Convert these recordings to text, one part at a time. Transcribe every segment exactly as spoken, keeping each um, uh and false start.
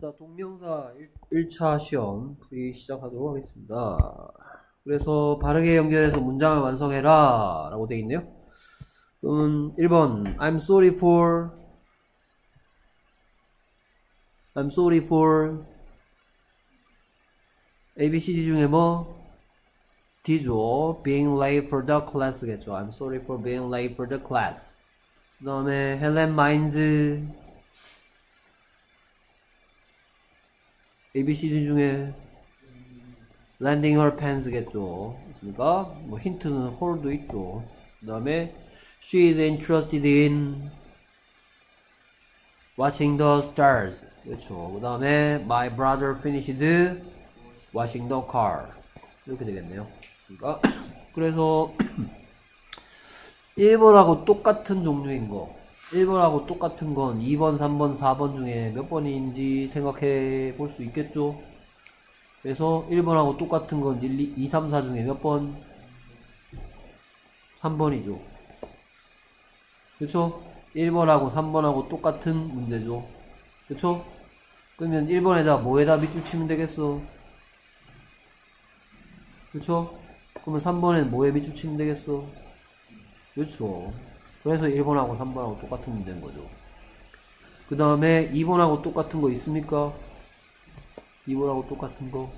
자, 동명사 일 차 시험 풀이 시작하도록 하겠습니다. 그래서 바르게 연결해서 문장을 완성해라 라고 되어 있네요. 그럼 일 번 I'm sorry for I'm sorry for A, B, C, D 중에 뭐? D죠. Being late for the class겠죠. I'm sorry for being late for the class. 그 다음에 Helen minds A, B, C, D 중에 landing her pens겠죠. 맞습니까? 뭐 힌트는 홀도 있죠. 그 다음에 she is interested in watching the stars. 그렇죠. 그 다음에 my brother finished washing the car. 이렇게 되겠네요. 맞습니까? 그래서 일 번하고 똑같은 종류인 거, 일 번하고 똑같은 건 이 번, 삼 번, 사 번 중에 몇 번인지 생각해 볼 수 있겠죠? 그래서 일 번하고 똑같은 건 일, 이, 삼, 사 중에 몇 번? 삼 번이죠. 그쵸? 일 번하고 삼 번하고 똑같은 문제죠. 그쵸? 그러면 일 번에다 뭐에다 밑줄 치면 되겠어? 그쵸? 그러면 삼 번엔 뭐에 밑줄 치면 되겠어? 그렇죠. 그래서 일 번하고 삼 번하고 똑같은 문제인 거죠. 그 다음에 이 번하고 똑같은 거 있습니까? 이 번하고 똑같은 거.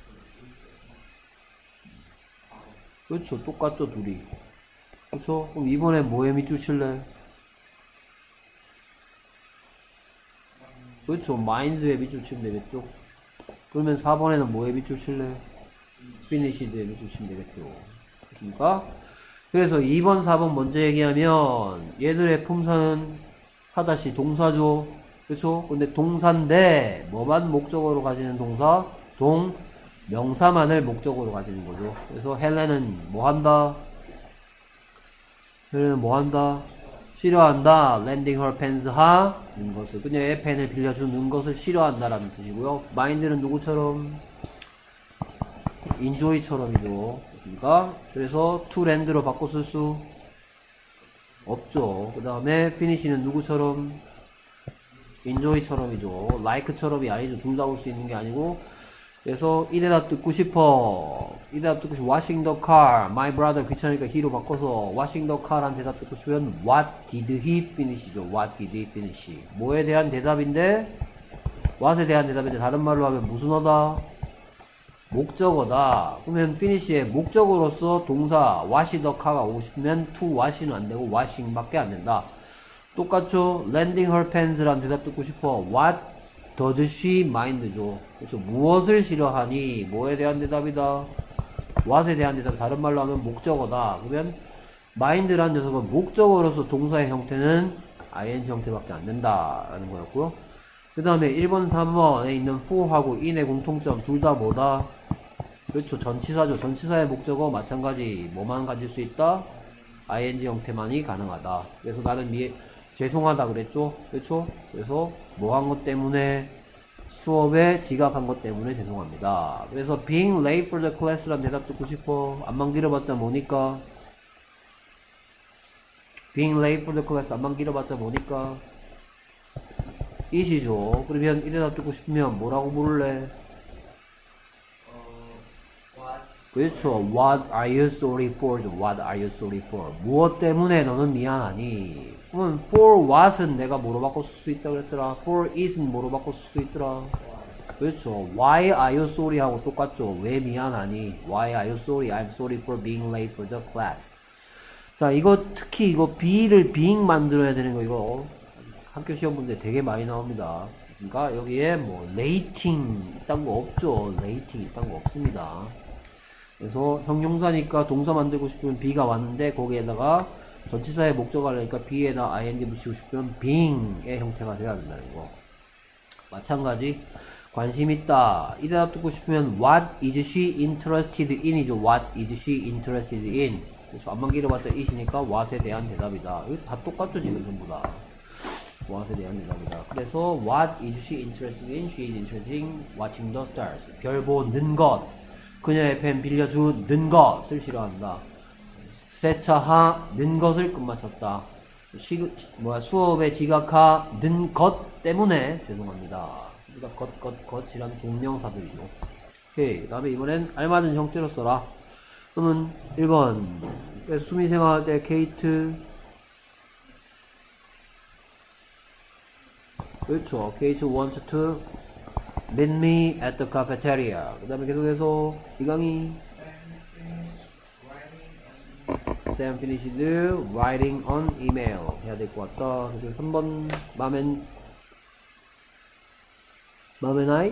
그렇죠. 똑같죠, 둘이. 그렇죠. 그럼 이 번에 뭐에 밑줄 칠래? 그렇죠. minds에 밑줄 치면 되겠죠. 그러면 사 번에는 뭐에 밑줄 칠래? finished에 밑줄 치면 되겠죠. 됐습니까? 그래서 이 번, 사 번 먼저 얘기하면 얘들의 품사는 하다시 동사죠. 그렇죠? 근데 동사인데 뭐만 목적어로 가지는 동사? 동 명사만을 목적어로 가지는 거죠. 그래서 헬렌은 뭐 한다? 헬렌은 뭐 한다? 싫어한다. lending her pens 하는 것을, 그녀의 펜을 빌려주는 것을 싫어한다라는 뜻이고요. mind는 누구처럼? enjoy처럼이죠. 그렇습니까? 그래서 to land로 바꿔 쓸 수 없죠. 그 다음에 finish는 누구처럼? enjoy처럼이죠. like처럼이 아니죠. 둘 다 올 수 있는 게 아니고. 그래서 이 대답 듣고 싶어. 이 대답 듣고 싶어. washing the car. my brother 귀찮으니까 he로 바꿔서 washing the car 란 대답 듣고 싶으면 what did he finish죠. what did he finish. 뭐에 대한 대답인데 what에 대한 대답인데 다른 말로 하면 무슨 어다? 목적어다. 그러면 finish의 목적어로서 동사 wash the car가 오고 싶으면 to wash는 안되고 washing 밖에 안된다. 똑같죠? landing her pens 란 대답 듣고 싶어. what does she mind죠. 그렇죠? 무엇을 싫어하니? 뭐에 대한 대답이다. what에 대한 대답, 다른 말로 하면 목적어다. 그러면 mind란 녀석은 목적어로서 동사의 형태는 ing 형태밖에 안된다 라는 거였고요. 그 다음에 일 번, 삼 번에 있는 for하고 in의 공통점 둘 다 뭐다? 그렇죠. 전치사죠. 전치사의 목적어 마찬가지. 뭐만 가질 수 있다? ing 형태만이 가능하다. 그래서 나는 미, 죄송하다 그랬죠. 그렇죠. 그래서 뭐 한 것 때문에? 수업에 지각한 것 때문에 죄송합니다. 그래서 being late for the class 란 대답 듣고 싶어. 안만 길어봤자 뭐니까? being late for the class 안만 길어봤자 뭐니까? it이죠. 그러면 이 대답 듣고 싶으면 뭐라고 물을래? 그렇죠. What are you sorry for? What are you sorry for? 무엇 때문에 너는 미안하니? 그러면 for what은 내가 뭐로 바꿔 쓸 수 있다 그랬더라. for is는 뭐로 바꿔 쓸 수 있더라. 그렇죠. Why are you sorry 하고 똑같죠. 왜 미안하니? Why are you sorry? I'm sorry for being late for the class. 자, 이거 특히 이거 be를 being 만들어야 되는 거 이거 학교 시험 문제 되게 많이 나옵니다. 그러니까 여기에 뭐 lating 이딴 거 없죠. lating 이딴 거 없습니다. 그래서 형용사니까 동사 만들고 싶으면 be가 왔는데 거기에다가 전치사의 목적어 하려니까 be에다 ing 붙이고 싶으면 being의 형태가 되어야 된다는 거. 마찬가지 관심 있다. 이 대답 듣고 싶으면 what is she interested in 이죠. what is she interested in. 그래서 안만 길어봤자 it이니까 what에 대한 대답이다. 이거 다 똑같죠 지금 전부 다. what에 대한 대답이다. 그래서 what is she interested in? She is interested in watching the stars. 별 보는 것. 그녀의 펜 빌려주는 것을 싫어한다. 세차하는 것을 끝마쳤다. 시, 뭐야, 수업에 지각하는 것 때문에 죄송합니다. 그러니까 것, 것, 것이란 동명사들이죠. 오케이. 그 다음에 이번엔 알맞은 형태로 써라. 그러면 일 번 수미 생각할 때 케이트, 그렇죠. 케이트 wants to meet me at the cafeteria. 그 다음에 계속해서 이강이 Sam finished writing on email 해야 될 것 같다. 그래서 삼 번 맘엔 맘엔 아이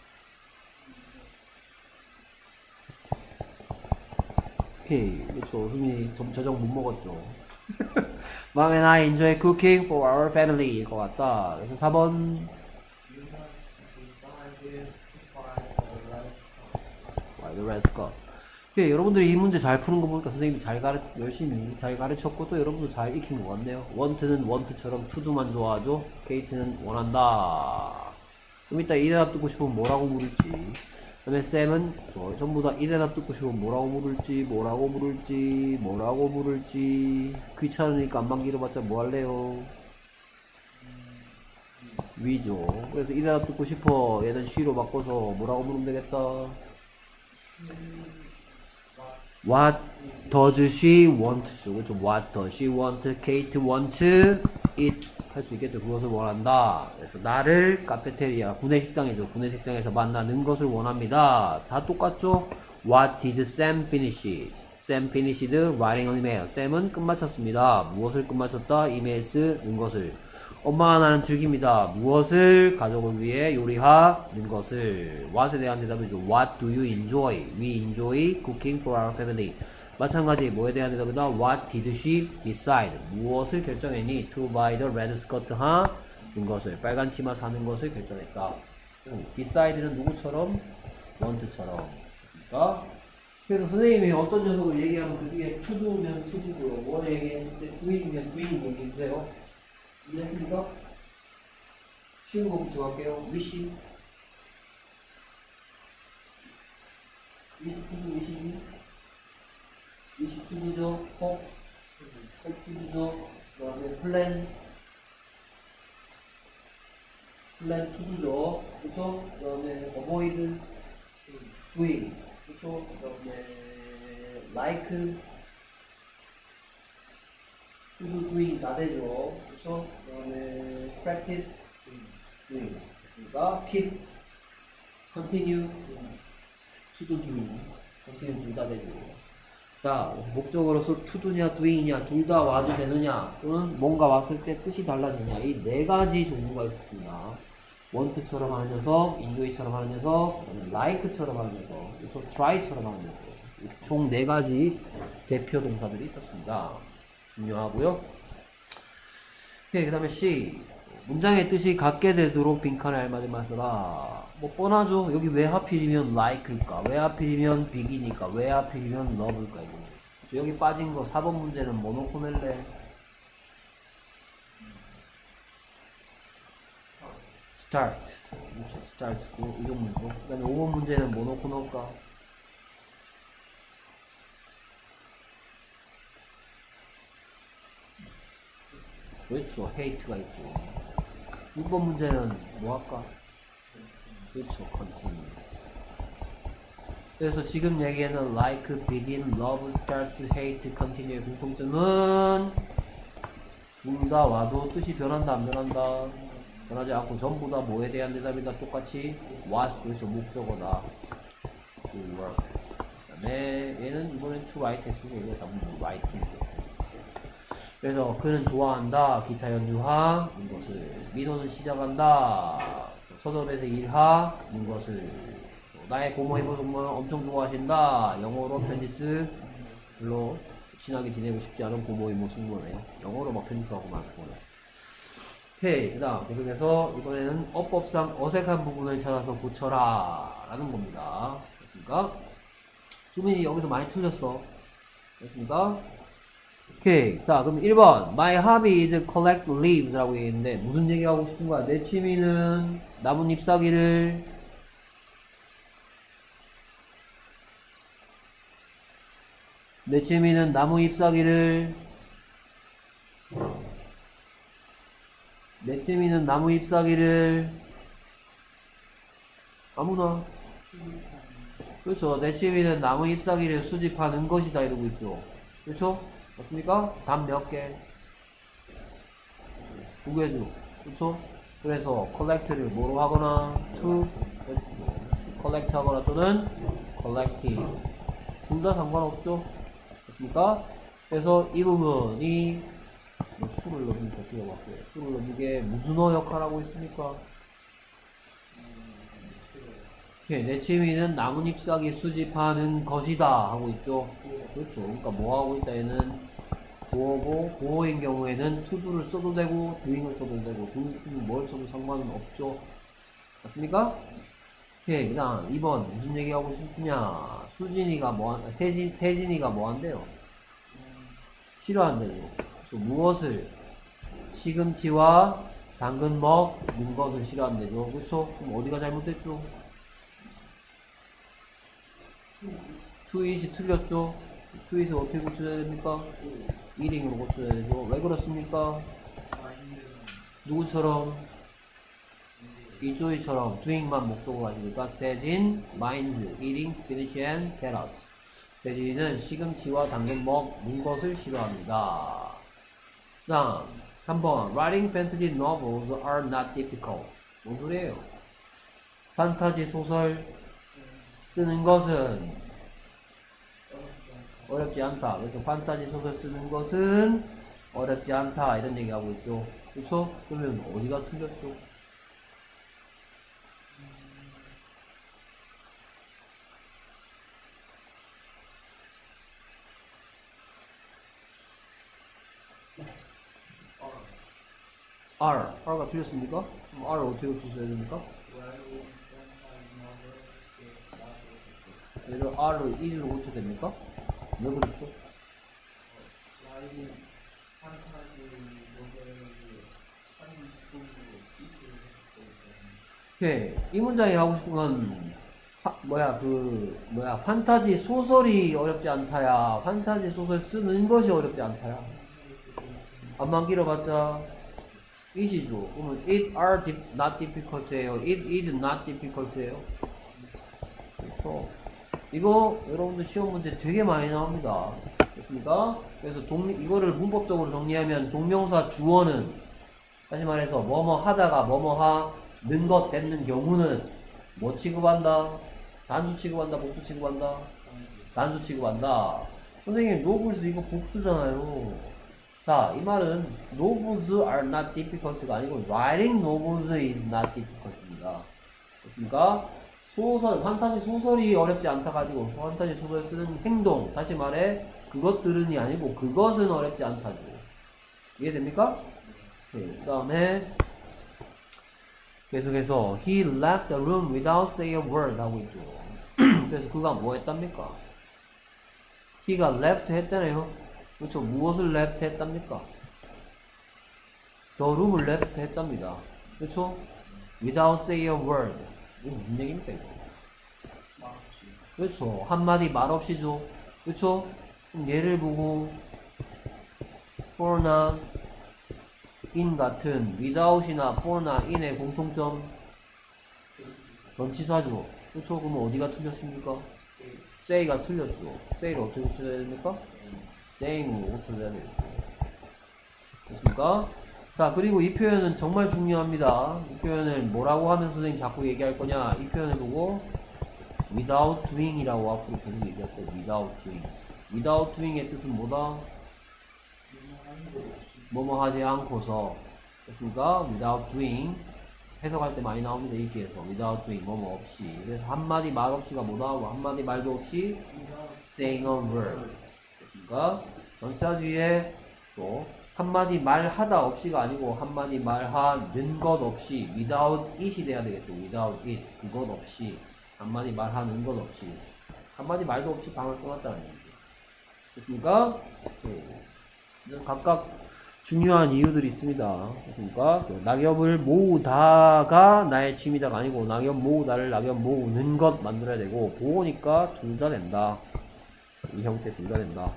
오케이. 그렇죠. 수민이 저녁 못 먹었죠. 맘 and I enjoy cooking for our family 일 것 같다. 그래서 사 번 Why the red scarf. 예, 여러분들이 이 문제 잘 푸는 거 보니까 선생님이 잘 가르, 열심히 잘 가르쳤고 또 여러분도 잘 익힌 것 같네요. want는 want처럼 to do만 좋아하죠. 케이트는 원한다. 그럼 이따 이 대답 듣고 싶으면 뭐라고 물을지. 그 다음에 쌤은 저 전부 다 이 대답 듣고 싶으면 뭐라고 물을지 뭐라고 물을지 뭐라고 물을지 귀찮으니까 안만 길어봤자 뭐 할래요? 위죠. 그래서 이 대답 듣고 싶어 얘는 she로 바꿔서 뭐라고 물으면 되겠다. What does she want? 그렇죠. What does she want? Kate wants it. 할 수 있겠죠. 그것을 원한다. 그래서 나를 카페테리아, 구내식당이죠. 구내식당에서 만나는 것을 원합니다. 다 똑같죠? What did Sam finish? Sam finished writing an email. Sam은 끝마쳤습니다. 무엇을 끝마쳤다? 이메일 쓰는 것을. 엄마와 나는 즐깁니다. 무엇을? 가족을 위해 요리하는 것을. What에 대한 대답이죠. What do you enjoy? We enjoy cooking for our family. 마찬가지 뭐에 대한 대답이다. What did she decide? 무엇을 결정했니? To buy the red skirt 하는 것을. 빨간 치마 사는 것을 결정했다. decide는 누구처럼? want처럼. 됐습니까? 그래서 선생님이 어떤 녀석을 얘기하면 그 뒤에 to do면 to do고요. 뭐 얘기했을 때 doing이면 doing 얘기해주세요. 이해했습니까? 쉬운 거부터 갈게요. wish wish to do wishing wish to do죠. hope hope to do죠. 그 다음에 plan plan to do죠. 그쵸? 그 다음에 avoid doing 그쵸? 그 다음에 like to do doing 다 되죠. 그쵸? 그 다음에 practice doing 됐습니까? keep continue to do doing continue 둘 다 되죠. 자, 목적어로서 to do냐 doing이냐 둘 다 와도 되느냐 또는 뭔가 왔을 때 뜻이 달라지냐 이 네 가지 종류가 있습니다. want처럼 하는 녀석, enjoy처럼 하는 녀석, like처럼 하는 녀석, 그래서 try처럼 하는 녀석 총 네 가지 대표 동사들이 있었습니다. 중요하고요. 오케이, 그 다음에 C 문장의 뜻이 갖게 되도록 빈칸에 알맞은 써라. 뭐 뻔하죠. 여기 왜 하필이면 like일까? 왜 하필이면 beg이니까? 왜 하필이면 love일까? 이거. 여기 빠진 거 사 번 문제는 뭐 놓고 낼래? start. 그렇죠. start도 이 종류고. 그 다음에 오 번 문제는 뭐 놓고 넣을까? 그렇죠. hate가 있죠. 육 번 문제는 뭐 할까? 그렇죠. continue. 그래서 지금 얘기하는 like, begin, love, start, hate, continue의 공통점은 둘 다 와도 뜻이 변한다 안 변한다? 변하지 않고 전부 다 뭐에 대한 대답이다 똑같이 was 그렇죠. 목적어다. to work. 그 다음에 얘는 이번엔 to write 했으니까 이거 다 writing. 그래서 그는 좋아한다. 기타 연주하는 것을. 민호는 시작한다. 서점에서 일하는 것을. 나의 고모 이모 정말 엄청 좋아하신다. 영어로 편지 쓰. 별로 친하게 지내고 싶지 않은 고모 이모 승부네요. 영어로 막 편지 써하고 많고. 오케이. 그 다음 계속해서 이번에는 어법상 어색한 부분을 찾아서 고쳐라 라는 겁니다. 됐습니까? 수민이 여기서 많이 틀렸어. 됐습니까? 오케이. 자, 그럼 일 번. My hobby is collect leaves 라고 얘기했는데, 무슨 얘기하고 싶은 거야? 내 취미는 나뭇잎 싸기를, 내 취미는 나무잎 싸기를, 내 취미는 나무잎 싸기를, 아무나. 그렇죠. 내 취미는 나무 잎사귀를 수집하는 것이다 이러고 있죠. 그렇죠? 맞습니까? 답 몇 개? 두 개죠. 그렇죠? 그래서 collect를 뭐로 하거나 to, to collect 하거나 또는 collecting 둘 다 상관없죠. 맞습니까? 그래서 이 부분이 to를 넣으면 더 필요가 없고요. to를 넣는 게 무슨 어 역할을 하고 있습니까? 오케이, 내 취미는 나뭇잎 싸기 수집하는 것이다 하고 있죠. 그렇죠. 그러니까 뭐 하고 있다 얘는 보어고 보어인 경우에는 to도를 써도 되고 doing을 써도 되고 doing 뭘 써도 상관은 없죠. 맞습니까? 오케이, 그 다음 이 번 무슨 얘기하고 싶으냐. 수진이가 뭐 세진, 세진이가 뭐 한대요? 싫어한대요. 그래서 무엇을 시금치와 당근 먹는 것을 싫어한대죠. 그쵸? 그럼 어디가 잘못됐죠? to it이 틀렸죠? to it을 어떻게 고쳐야 됩니까? eating으로 고쳐야 되죠. 왜 그렇습니까? 누구처럼? 이조이처럼 doing만 목적으로 가지니까 세진, minds, eating, spinach and carrots. 세진이는 시금치와 당근 먹는 것을 싫어합니다. 다음 삼 번 Writing fantasy novels are not difficult. 뭔 소리예요? 판타지 소설 쓰는 것은 어렵지 않다. 그래서 판타지 소설 쓰는 것은 어렵지 않다 이런 얘기하고 있죠. 그렇죠? 그러면 어디가 틀렸죠? R, R가 틀렸습니까? 그럼 R을 어떻게 고쳐야 됩니까? 얘를 R을 is로 고쳐야 됩니까? 왜 그렇죠? 오케이. 이 문장이 하고 싶은 건 하, 뭐야 그 뭐야 판타지 소설이 어렵지 않다야 판타지 소설 쓰는 것이 어렵지 않다야 안만 길어봤자 it이죠. 그러면 it are dif, not difficult예요. it is not difficult예요. 그렇죠. 이거 여러분들 시험 문제 되게 많이 나옵니다. 됐습니까? 그래서 동, 이거를 문법적으로 정리하면 동명사 주어는 다시 말해서 뭐뭐 하다가 뭐뭐 하는 것 됐는 경우는 뭐 취급한다? 단수 취급한다? 복수 취급한다? 단수 취급한다. 선생님 novels 이거 복수잖아요. 자, 이 말은 novels are not difficult가 아니고 writing novels is not difficult입니다. 됐습니까? 소설, 판타지 소설이 어렵지 않다 가지고 판타지 소설 쓰는 행동, 다시 말해 그것들은이 아니고 그것은 어렵지 않다죠. 이해됩니까? 그 다음에 계속해서 he left the room without saying a word 하고 있죠. 그래서 그가 뭐 했답니까? he가 left 했다네요. 그렇죠. 무엇을 left 했답니까? the room을 left 했답니다. 그렇죠? without saying a word. 이게 무슨 얘기입니까? 이거? 그렇죠. 한마디 말 없이죠. 그렇죠? 얘를 보고 for나 in 같은 without이나 for나 in의 공통점 전치사죠. 그렇죠? 그러면 어디가 틀렸습니까? say가 틀렸죠. say를 어떻게 고쳐야 됩니까? saying으로 고쳐야 되겠죠. 됐습니까? 자, 그리고 이 표현은 정말 중요합니다. 이 표현을 뭐라고 하면 선생님 자꾸 얘기할 거냐? 이 표현을 보고 without doing 이라고 앞으로 계속 얘기할 거예요. without doing. without doing의 뜻은 뭐다? 뭐뭐 하지 않고서. 됐습니까? without doing. 해석할 때 많이 나옵니다. 읽기에서. without doing. 뭐뭐 없이. 그래서 한마디 말 없이가 뭐다? 한마디 말도 없이 saying a word. 됐습니까? 전치사 뒤에 죠. 한마디 말하다 없이가 아니고 한마디 말하는 것 없이 without it이 돼야 되겠죠. without it. 그것 없이. 한마디 말하는 것 없이. 한마디 말도 없이 방을 떠났다는 얘기죠. 됐습니까? 네. 각각 중요한 이유들이 있습니다. 됐습니까? 낙엽을 모으다가 나의 취미다가 아니고 낙엽 모으다를 낙엽 모으는 것 만들어야 되고 보호니까 둘 다 된다. 이 형태 둘 다 된다.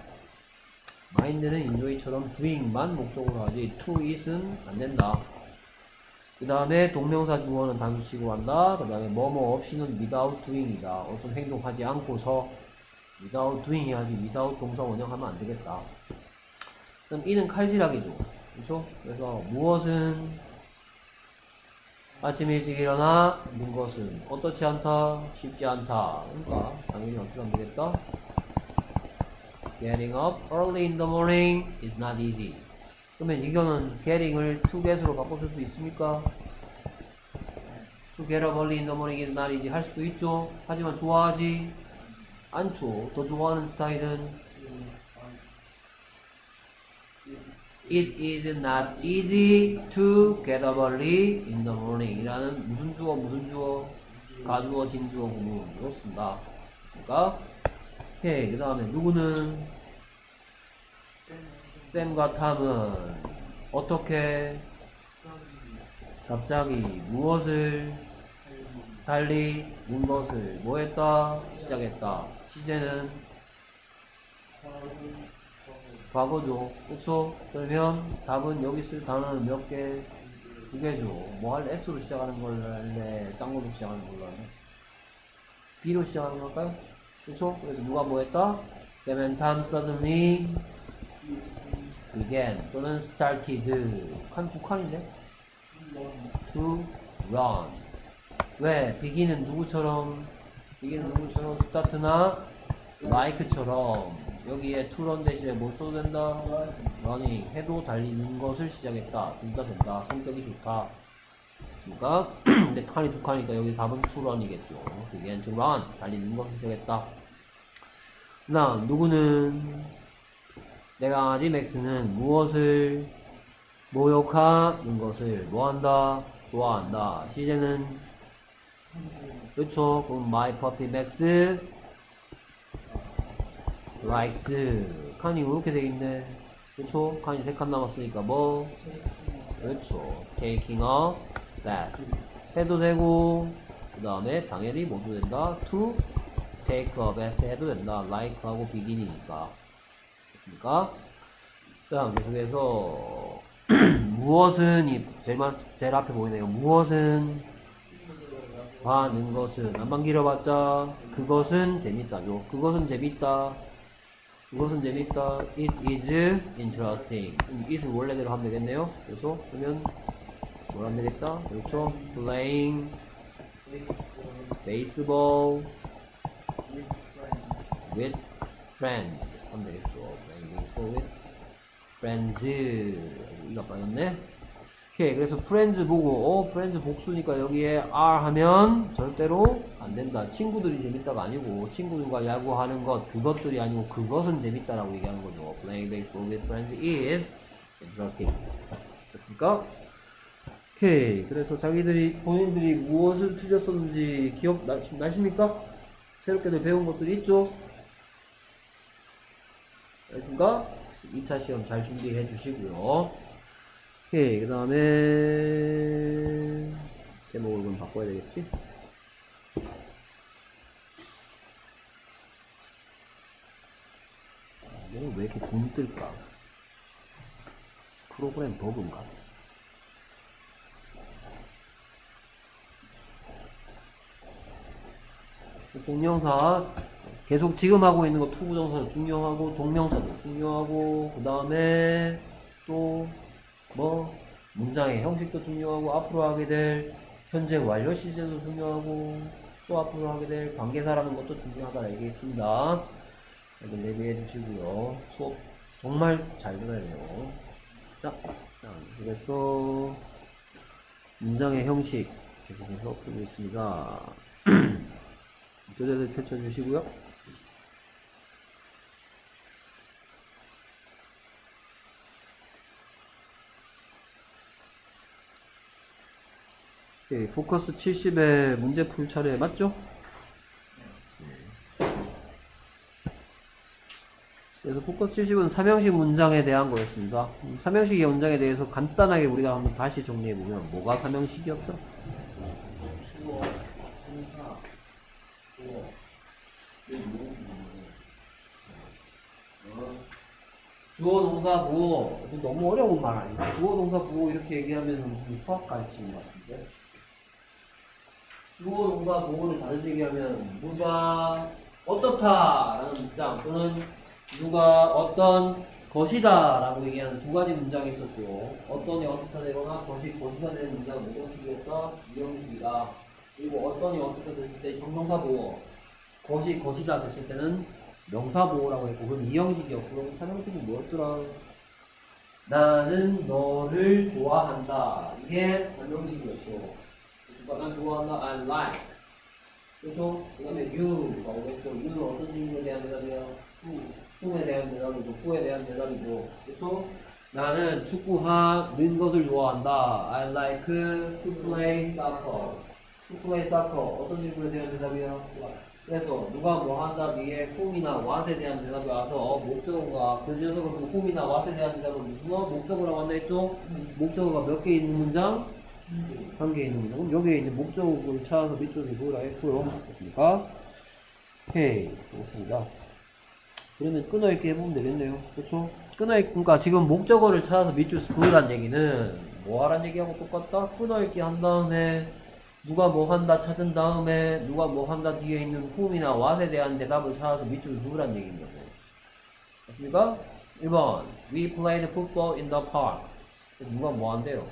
마인드는 인조이처럼 doing만 목적으로 하지 to it은 안 된다. 그 다음에 동명사 주어는 단수식으로 한다. 그 다음에 뭐뭐 없이는 without doing이다. 어떤 행동하지 않고서 without doing이 하지 without 동사 원형하면 안 되겠다. 그럼 이는 칼질하기죠. 그렇죠? 그래서 무엇은 아침 일찍 일어나 는 것은 어떻지 않다, 쉽지 않다. 그러니까 당연히 어떻게 하면 되겠다? Getting up early in the morning is not easy. 그러면 이거는 getting을 to get으로 바꿔 쓸 수 있습니까? To get up early in the morning is not easy 할 수도 있죠. 하지만 좋아하지 않죠. 더 좋아하는 스타일은 It is not easy to get up early in the morning 이라는 무슨 주어 무슨 주어 가주어 진주어 구문으로 쓴다. 됐습니까? 오케이. 그 다음에 누구는 샘과 탐은 어떻게 갑자기 무엇을 달리는 것을 뭐 했다? 시작했다. 시제는 과거죠. 그쵸? 그러면 답은 여기 쓸 단어는 몇 개? 두 개죠. 뭐 할래? S로 시작하는 걸로 할래? 딴 걸로 시작하는 걸로 할래? B로 시작하는 걸까요? 그쵸? 그래서 누가 뭐 했다? Sam and Tom suddenly began 또는 started 칸 두 칸인데? to run 왜? begin은 누구처럼? begin은 누구처럼? start나 like처럼 여기에 to run 대신에 뭘 써도 된다? running 해도 달리는 것을 시작했다. 둘 다 된다. 성격이 좋다. 됐습니까? 근데 칸이 두 칸이니까 여기 답은 to run이겠죠. began to run 달리는 것을 시작했다. 그 다음 누구는 내 강아지 맥스는 무엇을 모욕하는 것을 뭐한다? 좋아한다. 시제는 그렇죠. 그럼 my puppy Max likes 칸이 이렇게 돼있네. 그렇죠. 칸이 세 칸 남았으니까 뭐 그렇죠. taking a bath 해도 되고 그 다음에 당연히 뭐도 된다. to take a bath 해도 된다. like 하고 begin이니까. 됐습니까? 그 다음 계속해서 무엇은 이 제일, 제일 앞에 보이네요. 무엇은 하는 것은 안만 길어봤자 그것은 재밌다죠. 그것은 재밌다. 그것은 재밌다. It is interesting. it은 원래대로 하면 되겠네요. 그래서 그러면 뭘 하면 되겠다. 그렇죠. Playing baseball with friends 하면 되겠죠. Playing baseball with friends. 이가 빠졌네. 오케이. 그래서 friends 보고 어 friends 복수니까 여기에 are 하면 절대로 안 된다. 친구들이 재밌다가 아니고 친구들과 야구하는 것 그것들이 아니고 그것은 재밌다라고 얘기하는 거죠. Playing baseball with friends is interesting. 됐습니까? 오케이. 그래서 자기들이 본인들이 무엇을 틀렸었는지 기억 나, 나십니까? 새롭게들 배운 것들이 있죠? 알겠습니까? 이 차 시험 잘 준비해 주시고요. 오케이. 그 다음에 제목을 그럼 바꿔야 되겠지? 이거 왜 이렇게 굼뜰까? 프로그램 버그인가? 동명사 계속 지금 하고 있는 거 투부정사도 중요하고 동명사도 중요하고 그 다음에 또 뭐 문장의 형식도 중요하고 앞으로 하게 될 현재 완료 시제도 중요하고 또 앞으로 하게 될 관계사라는 것도 중요하다고 얘기했습니다. 이거 내비해 주시고요. 수업 정말 잘 들어야 돼요. 자, 그래서 문장의 형식 계속해서 풀겠습니다. 교재들 펼쳐주시고요. 오케이, 포커스 칠십에 문제 풀 차례 맞죠? 네. 그래서 포커스 칠십은 삼형식 문장에 대한 거였습니다. 음, 삼형식의 문장에 대해서 간단하게 우리가 한번 다시 정리해보면 뭐가 삼형식이었죠? 주어, 동사, 보어, 주어 동사 보호. 너무 어려운 말 아니야? 주어 동사 보호 이렇게 얘기하면 수학 가르치는 것 같은데. 주어 동사 보호를 다른 얘기하면 누가 어떻다 라는 문장 또는 누가 어떤 것이다 라고 얘기하는 두 가지 문장이 있었죠. 어떤이 어떻다 되거나 것이 것이다 되는 문장은 몇 형식이었다? 이 형식이다. 그리고 어떤이 어떻다 됐을 때 형용사 보호, 것이 것이다 됐을 때는 명사 보호라고 했고 그건 이 형식이었고 그럼 삼 형식은 뭐였더라? 나는 너를 좋아한다. 이게 삼 형식이었죠. 그러니까 난 좋아한다. I like. 그렇죠? 그 다음에 you가 오겠죠. you는 어떤 질문에 대한 대답이야? who. who에 대한 대답이죠. who에 대한 대답이죠. 그렇죠? 나는 축구하는 것을 좋아한다. I like to play soccer. to play soccer. 어떤 질문에 대한 대답이야? 그래서 누가 뭐 한다 위에 whom이나 what에 대한 대답이 와서 목적어가 그 녀석을 보고 whom이나 what에 대한 대답은 무슨 어? 목적어라고 한다 했죠? 목적어가 몇 개 있는 문장? 한 개 있는 문장. 그럼 여기에 있는 목적어를 찾아서 밑줄을 그으라 했고요. 됐습니까? 오케이. 됐습니다. 그러면 끊어읽기 해보면 되겠네요. 그렇죠? 끊어읽기, 그러니까 지금 목적어를 찾아서 밑줄 그으란 얘기는 뭐 하란 얘기하고 똑같다? 끊어읽기 한 다음에 누가 뭐 한다 찾은 다음에 누가 뭐 한다 뒤에 있는 whom이나 what에 대한 대답을 찾아서 밑줄 그으란 얘기인 거죠. 맞습니까? 일 번 We played football in the park. 누가 뭐 한대요?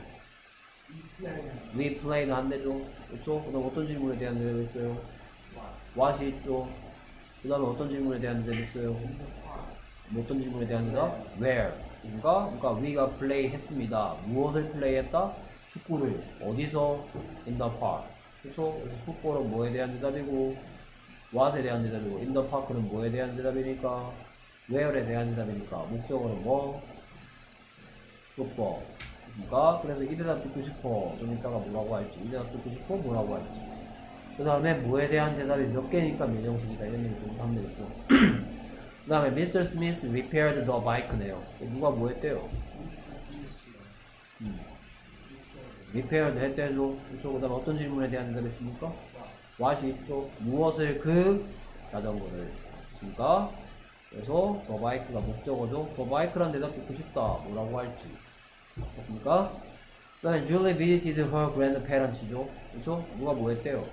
We played 한대죠. 그렇죠? 그 다음 어떤 질문에 대한 대답이 있어요? what이 있죠. 그 다음에 어떤 질문에 대한 대답이 있어요? 어떤 질문에 대한 대답? where. 그러니까, 그러니까 we가 play 했습니다. 무엇을 플레이 했다? 축구를. 어디서? in the park. 그렇죠? 그래서 풋볼은 뭐에 대한 대답이고 what에 대한 대답이고 in the park는 뭐에 대한 대답이니까 where에 대한 대답이니까 목적어는 뭐? 족보. 그렇습니까? 그래서 이 대답 듣고 싶어. 좀 이따가 뭐라고 할지. 이 대답 듣고 싶어. 뭐라고 할지. 그 다음에 뭐에 대한 대답이 몇 개니까 몇 형식이다. 이런 얘기 좀 하면 되겠죠. 그 다음에 미스터 Smith repaired the bike네요. 누가 뭐 했대요? 음. repaired 했대죠. 그렇죠? 그 다음에 어떤 질문에 대한 대답이 있습니까? what이 있죠. 무엇을 그 자전거를. 있습니까? 그래서 the bike가 목적어죠. the bike란 대답 듣고 싶다. 뭐라고 할지. 됐습니까? 그 다음에 Julie visited her grandparents죠. 그렇죠? 누가 뭐 했대요?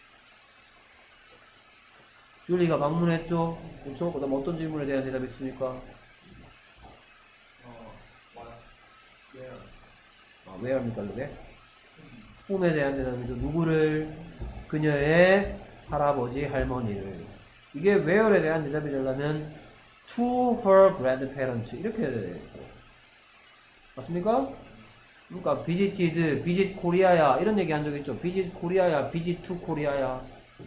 줄리가 방문했죠. 그렇죠? 그 다음 어떤 질문에 대한 대답이 있습니까? 어, where? 아, where입니까 그게? whom에 대한 대답이죠. 누구를? 그녀의 할아버지, 할머니를. 이게 where에 대한 대답이 되려면 to her grandparents 이렇게 해야 되죠. 맞습니까? 그러니까 visited, visit Korea야 이런 얘기 한 적 있죠. visit Korea야, visit to Korea야.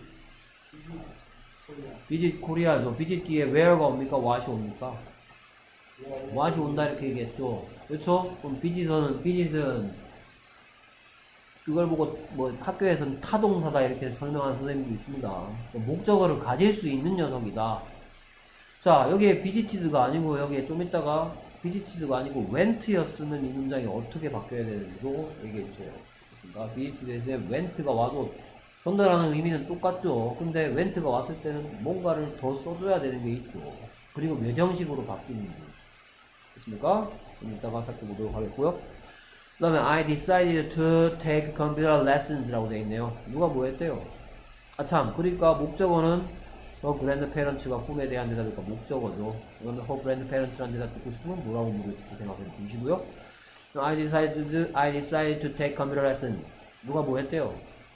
visit Korea죠. visit 뒤에 where가 옵니까? what이 옵니까? what이 온다 이렇게 얘기했죠. 그렇죠? 그럼 visit은, visit은 그걸 보고 뭐 학교에서는 타동사다 이렇게 설명하는 선생님도 있습니다. 목적어를 가질 수 있는 녀석이다. 자, 여기에 visited가 아니고 여기에 좀 이따가 visited가 아니고 went였으면 이 문장이 어떻게 바뀌어야 되는지도 얘기해주세요. 그렇습니까? visited에서 went가 와도 전달하는 의미는 똑같죠. 근데 went가 왔을 때는 뭔가를 더 써줘야 되는 게 있죠. 그리고 몇 형식으로 바뀌는지. 됐습니까? 좀 이따가 살펴보도록 하겠고요. 그 다음에 I decided to take computer lessons 라고 되어 있네요. 누가 뭐 했대요? 아 참, 그러니까 목적어는 her grandparents가 whom에 대한 대답이니까 목적어죠. 그러면 her grandparents라는 대답 듣고 싶으면 뭐라고 물을지도 생각해 주시고요. I decided, I decided to take computer lessons. 누가 뭐 했대요?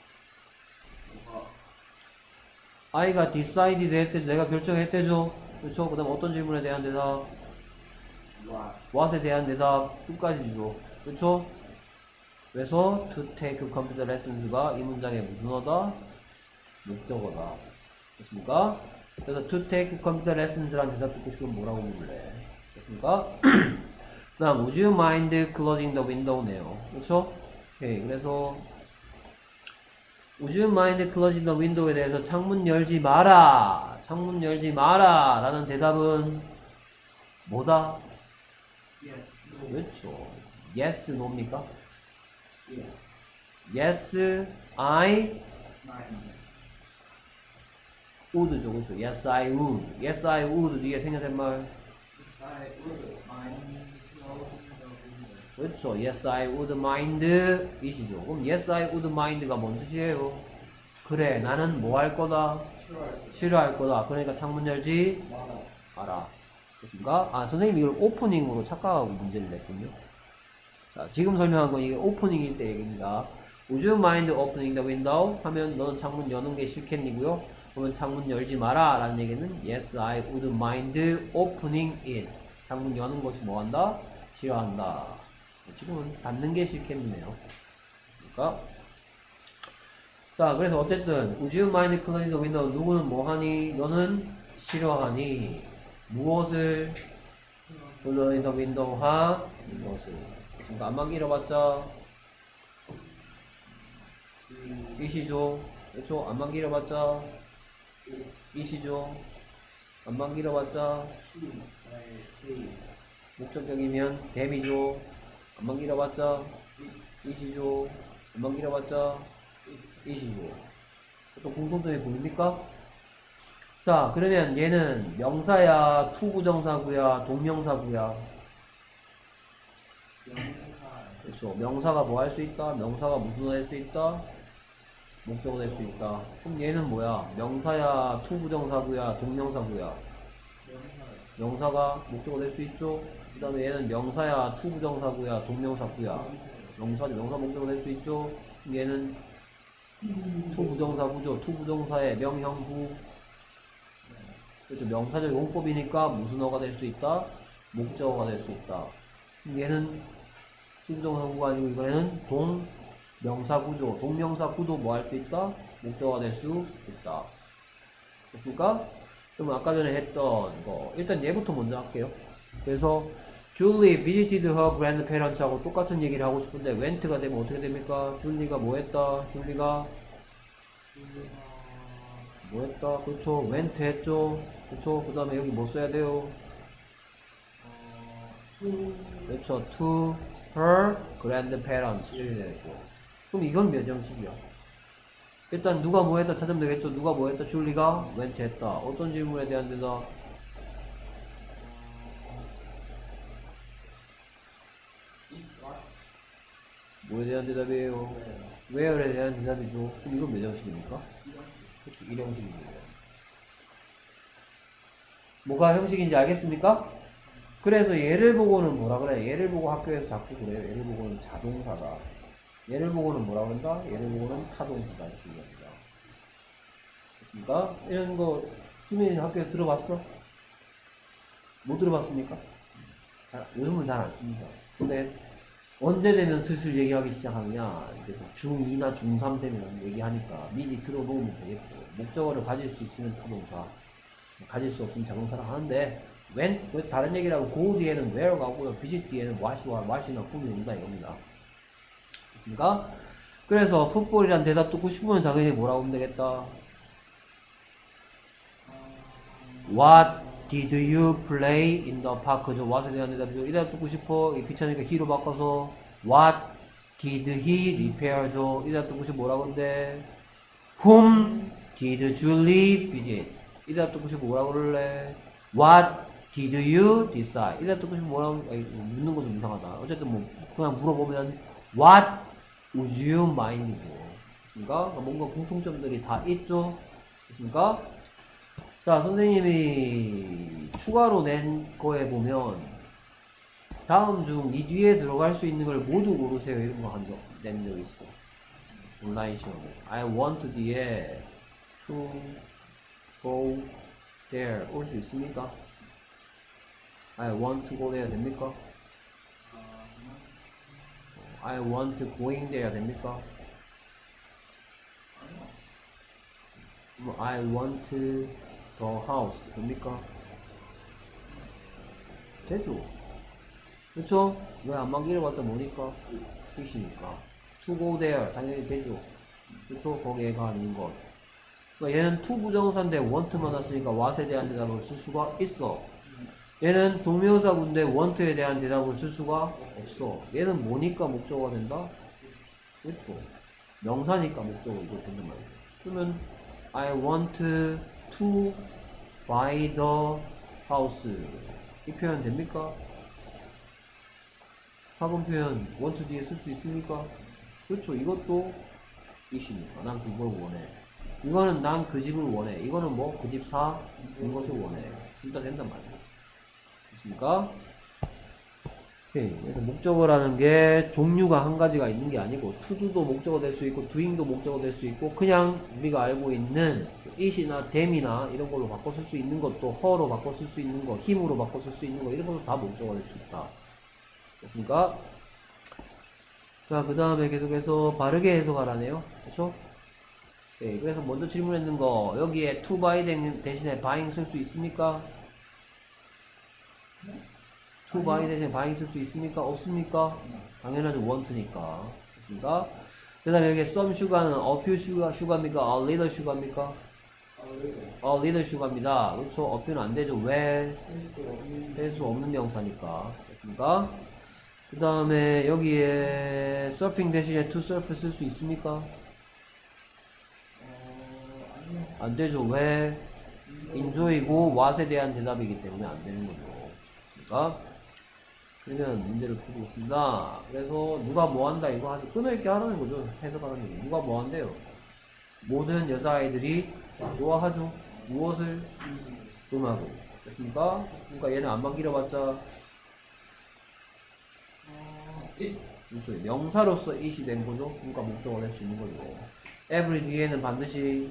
I가 decided 했대죠. 내가 결정했대죠. 그렇죠? 그 다음 어떤 질문에 대한 대답? what에 대한 대답 끝까지죠. 그렇죠? 그래서 to take computer lessons가 이 문장의 무슨 어다? 목적어다. 됐습니까? 그래서 to take computer lessons라는 대답 듣고 싶으면 뭐라고 물을래? 됐습니까? 그 다음 would you mind closing the window네요. 그렇죠? 오케이. 그래서 would you mind closing the window에 대해서 창문 열지 마라. 창문 열지 마라 라는 대답은 뭐다? Yes. 그렇죠. Yes, no입니까? Yeah. Yes, I would죠. 그렇죠. Yes, I would. Yes, I would 뒤에 생략된 말. Yes, I would 그렇죠. Yes, I would mind 이시죠. 그럼 Yes, I would mind가 뭔 뜻이에요? 그래, 나는 뭐 할 거다? 싫어할 거다. 그러니까 창문 열지 마라. 됐습니까? 아, 선생님이 이걸 오프닝으로 착각하고 문제를 냈군요. 자, 지금 설명한 건 이게 오프닝일 때 얘기입니다. Would you mind opening the window? 하면 너는 창문 여는 게 싫겠니고요. 그러면 창문 열지 마라 라는 얘기는 Yes, I would mind opening it. 창문 여는 것이 뭐한다? 싫어한다. 지금은 닫는 게 싫겠네요. 됐습니까? 자, 그래서 어쨌든 Would you mind closing the window? 누구는 뭐하니? 너는 싫어하니? 무엇을? closing the window 하? 무엇을? 그러니까 안만 길어봤자 이시죠. 그렇죠? 안만 길어봤자 이시죠. 안만 길어봤자 목적격이면 댐이죠. 안만 길어봤자 이시죠. 안만 길어봤자 이시죠. 또 공통점이 보입니까? 자, 그러면 얘는 명사야, 투부정사구야, 동명사구야. 그렇죠. 명사가 뭐 할 수 있다? 명사가 무슨 할 수 있다? 목적어 될 수 있다. 그럼 얘는 뭐야? 명사야, 투부정사구야, 동명사구야. 명사가 목적어 될 수 있죠. 그 다음에 얘는 명사야, 투부정사구야, 동명사구야. 명사, 명사 목적어 될 수 있죠. 그럼 얘는 투부정사구죠. 투부정사의 명형구. 그렇죠. 명사적 용법이니까 무슨 어가 될 수 있다? 목적어가 될 수 있다. 그럼 얘는 투부정사구가 아니고 이번에는 동명사구죠. 동명사구도 뭐 할 수 있다? 목적어가 될 수 있다. 됐습니까? 그럼 아까 전에 했던 거 일단 얘부터 먼저 할게요. 그래서 Julie visited her grandparents하고 똑같은 얘기를 하고 싶은데 went가 되면 어떻게 됩니까? 줄리가 뭐 했다? 줄리가 뭐 했다? 그렇죠. went 했죠. 그렇죠. 그 다음에 여기 뭐 써야 돼요? 그렇죠. to her grandparents 이렇게 되죠. 그럼 이건 몇 형식이야? 일단 누가 뭐 했다 찾으면 되겠죠. 누가 뭐 했다? 줄리가 went 했다. 어떤 질문에 대한 대답? 뭐에 대한 대답이에요? where에 대한 대답이죠. 그럼 이건 몇 형식입니까? 그렇죠. 일 형식입니다. 뭐가 형식인지 알겠습니까? 그래서 얘를 보고는 뭐라 그래? 얘를 보고 학교에서 자꾸 그래요. 얘를 보고는 자동사다. 얘를 보고는 뭐라 그런다? 얘를 보고는 타동사다. 이렇게 얘기합니다. 됐습니까? 이런 거 수민이 학교에서 들어봤어? 못 들어봤습니까? 잘, 요즘은 잘 안 씁니다. 근데 언제 되면 슬슬 얘기하기 시작하느냐? 이제 중이나 중삼 되면 얘기하니까 미리 들어놓으면 되겠죠. 목적어를 가질 수 있으면 타동사, 가질 수 없으면 자동사라 하는데 when 다른 얘기라고 go 뒤에는 where 가고요. visit 뒤에는 what이와 what이나 who이 온다 이겁니다. 됐습니까? 그래서 풋볼이란 대답 듣고 싶으면 당연히 뭐라고 하면 되겠다. What did you play in the park? 그죠? what에 대한 대답이죠. 이 대답 듣고 싶어. 귀찮으니까 he로 바꿔서 What did he repair죠. 이 대답 듣고 싶어 뭐라고 하는데 Whom did Julie visit? 이 대답 듣고 싶어 뭐라고 그럴래? What did you decide? 이 대답 듣고 싶어 뭐라고 아니, 묻는 거 좀 이상하다. 어쨌든 뭐 그냥 물어보면 What would you mind? 됐습니까? 뭔가 공통점들이 다 있죠. 됐습니까? 자, 선생님이 추가로 낸 거에 보면 다음 중 이 뒤에 들어갈 수 있는 걸 모두 고르세요 이런 거 한 적 낸 적 있어. 온라인 시험에 I want 뒤에 to go there 올 수 있습니까? I want to go there 됩니까? I want going there 됩니까? I want the house 됩니까? 되죠. 그렇죠? 왜 안만 길어봤자 뭐니까? 뜻이니까. to go there 당연히 되죠. 그렇죠? 거기에 가는 것. 그러니까 얘는 to 부정사인데 want만 왔으니까 what에 대한 대답을 쓸 수가 있어. 얘는 동명사군데 want에 대한 대답을 쓸 수가 없어. 얘는 뭐니까 목적어가 된다? 그렇죠. 명사니까 목적어 이거 된단 말이야. 그러면 I want to buy the house 이 표현 됩니까? 사 번 표현 want 뒤에 쓸 수 있습니까? 그렇죠. 이것도 is니까 난 그걸 원해. 이거는 난 그 집을 원해. 이거는 뭐 그 집 사 이것을 원해. 둘 다 된단 말이에요. 됐습니까? 오케이. 그래서 목적어라는 게 종류가 한 가지가 있는 게 아니고 to do도 목적어 될 수 있고 doing도 목적어 될 수 있고 그냥 우리가 알고 있는 it이나 them이나 이런 걸로 바꿔 쓸 수 있는 것도 her로 바꿔 쓸 수 있는 거, him으로 바꿔 쓸 수 있는 거 이런 것도 다 목적어 될 수 있다. 됐습니까? 자, 그 다음에 계속해서 바르게 해석하라네요. 그렇죠? 오케이. 그래서 먼저 질문했는 거 여기에 to buy 대신에 buying 쓸 수 있습니까? to buy 대신에 buying 쓸 수 있습니까? 없습니까? 당연하죠. want니까. 됐습니까? 그 다음에 여기 some sugar는 a few sugar, sugar입니까? a little sugar입니까? a little sugar입니다. 그렇죠? a few는 안 되죠. 왜? 셀 수 없는 명사니까. 됐습니까? 그 다음에 여기에 surfing 대신에 to surf 쓸 수 있습니까? 안 되죠. 왜? enjoy고 what에 대한 대답이기 때문에 안 되는 거죠. 됐습니까? 그러면 문제를 풀고 있습니다. 그래서 누가 뭐 한다 이거 하죠. 끊어있게 하라는 거죠. 해석하는 얘기. 누가 뭐 한대요? 모든 여자아이들이 좋아하죠. 무엇을? 음악을. 됐습니까? 그러니까 얘는 안만 길어봤자 그렇죠. 명사로서 it이 된 거죠. 그러니까 목적어를 할 수 있는 거죠. every 뒤에는 반드시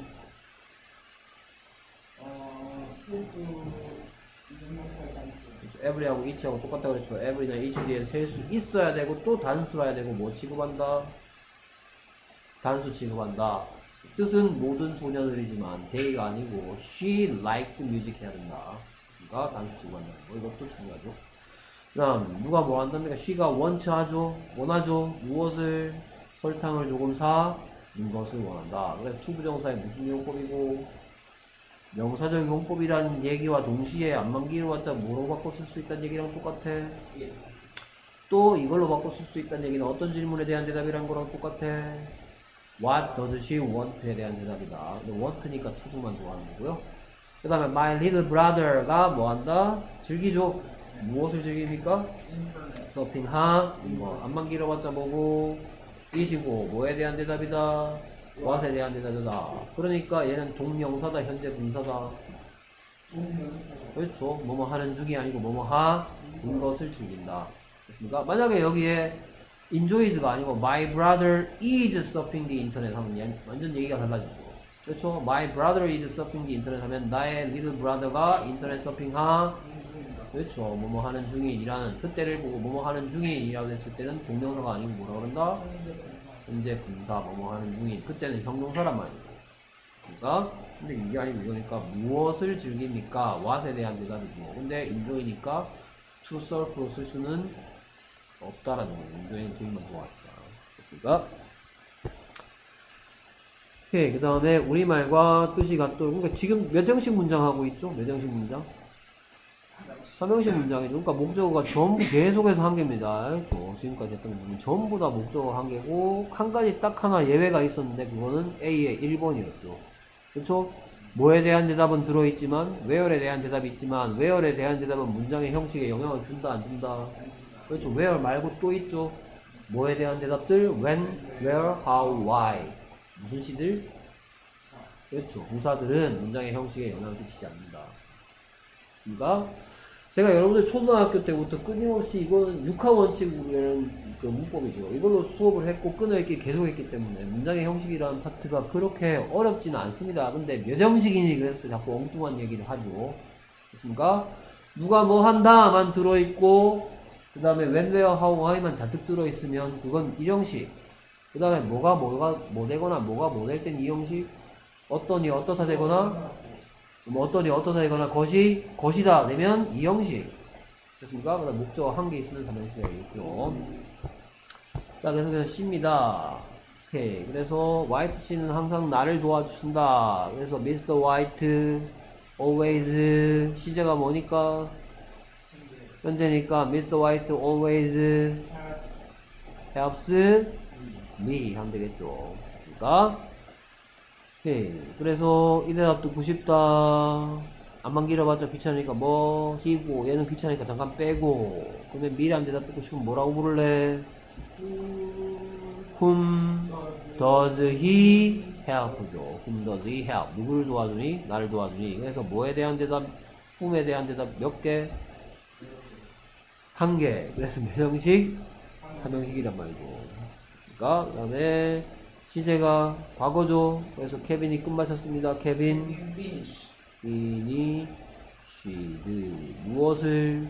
그렇죠. every하고 it하고 똑같다 그랬죠. every는 it 뒤에 셀 수 있어야 되고 또 단수라야 되고 뭐 취급한다? 단수 취급한다. 뜻은 모든 소녀들이지만 they가 아니고 she likes music 해야 된다. 그러니까 단수 취급한다는 거. 이것도 중요하죠. 그 다음 누가 뭐 한답니까? she가 want 하죠. 원하죠. 무엇을? 설탕을 조금 사 는 것을 원한다. 그래서 to 부정사의 무슨 용법이고 명사적 용법이라는 얘기와 동시에 안만기로 왔자 뭐로 바꿔 쓸 수 있다는 얘기랑 똑같아. 또 이걸로 바꿔 쓸 수 있다는 얘기는 어떤 질문에 대한 대답이란 거랑 똑같아. What does she want에 대한 대답이다. 근데 want니까 to도만 좋아하는 거고요. 그 다음에 my little brother가 뭐한다? 즐기죠. 무엇을 즐깁니까? 서핑하. 뭐 안만 길어봤자 뭐고 이시고 뭐에 대한 대답이다? what에 대한 대답이다. 그러니까 얘는 동명사다. 현재 분사다. 그렇죠. 뭐뭐 하는 중이 아니고 뭐뭐 하는 것을 즐긴다. 됐습니까? 만약에 여기에 enjoys가 아니고 my brother is surfing the internet 하면 완전 얘기가 달라지죠. 그렇죠. my brother is surfing the internet 하면 나의 little brother가 인터넷 서핑하 그렇죠. 뭐뭐 하는 중인이라는 그때를 보고 뭐뭐 하는 중인이라고 했을 때는 동명사가 아니고 뭐라 그런다? 현재 분사 뭐뭐 하는 중인. 그때는 형용사란 말이에요. 그러니까 근데 이게 아니고 이거니까 무엇을 즐깁니까? what에 대한 대답이죠. 근데 enjoy니까 to surf로 쓸 수는 없다라는 거예요. enjoy는 doing만 좋아하니까. 됐습니까? 오케이. 그 다음에 우리말과 뜻이 같도. 그러니까 지금 몇 형식 문장 하고 있죠? 몇 형식 문장? 삼 형식 문장이죠. 그러니까 목적어가 전부 계속해서 한 개입니다. 그렇죠? 지금까지 했던 부분 전부 다 목적어 한 개고 한 가지 딱 하나 예외가 있었는데 그거는 A의 일 번이었죠. 그렇죠? 뭐에 대한 대답은 들어있지만 where에 대한 대답이 있지만 where에 대한 대답은 문장의 형식에 영향을 준다 안 준다. 그렇죠. where 말고 또 있죠. 뭐에 대한 대답들 when, where, how, why 무슨 시들? 그렇죠. 동사들은 문장의 형식에 영향을 끼치지 않는다. 맞습니까? 제가 여러분들 초등학교 때부터 끊임없이 이거는 육하 원칙이라는 그 문법이죠. 이걸로 수업을 했고 끊어있기 계속 했기 때문에 문장의 형식이라는 파트가 그렇게 어렵지는 않습니다. 근데 몇 형식이니 그래서 자꾸 엉뚱한 얘기를 하죠. 됐습니까? 누가 뭐 한다만 들어있고 그 다음에 when, where, how, why만 잔뜩 들어있으면 그건 일 형식. 그 다음에 뭐가 뭐가 뭐 되거나 뭐가 뭐 될 땐 이 형식. 어떠니 어떻다 되거나 뭐 어떠니 어떠다 되거나 것이 것이다 되면 이 형식. 됐습니까? 그 다음 목적어 한 개 있으면 삼 형식이 되겠죠. 자, 그래서 C입니다. 오케이. 그래서 White 씨는 항상 나를 도와주신다. 그래서 미스터 White always 시제가 뭐니까? 현재니까 미스터 White always helps me 하면 되겠죠. 됐습니까? 오케이. 그래서 이 대답 듣고 싶다. 안만 길어봤자 귀찮으니까 뭐 히고 얘는 귀찮으니까 잠깐 빼고 그러면 미래한 대답 듣고 싶으면 뭐라고 부를래? Whom does he help죠. Whom does he help? 누구를 도와주니? 나를 도와주니. 그래서 뭐에 대한 대답? whom에 대한 대답 몇 개? 한 개. 그래서 몇 형식? 삼형식이란 말이죠. 그러니까 그 다음에 시제가 과거죠. 그래서 케빈이 끝마쳤습니다. 케빈 이니 쉬드 무엇을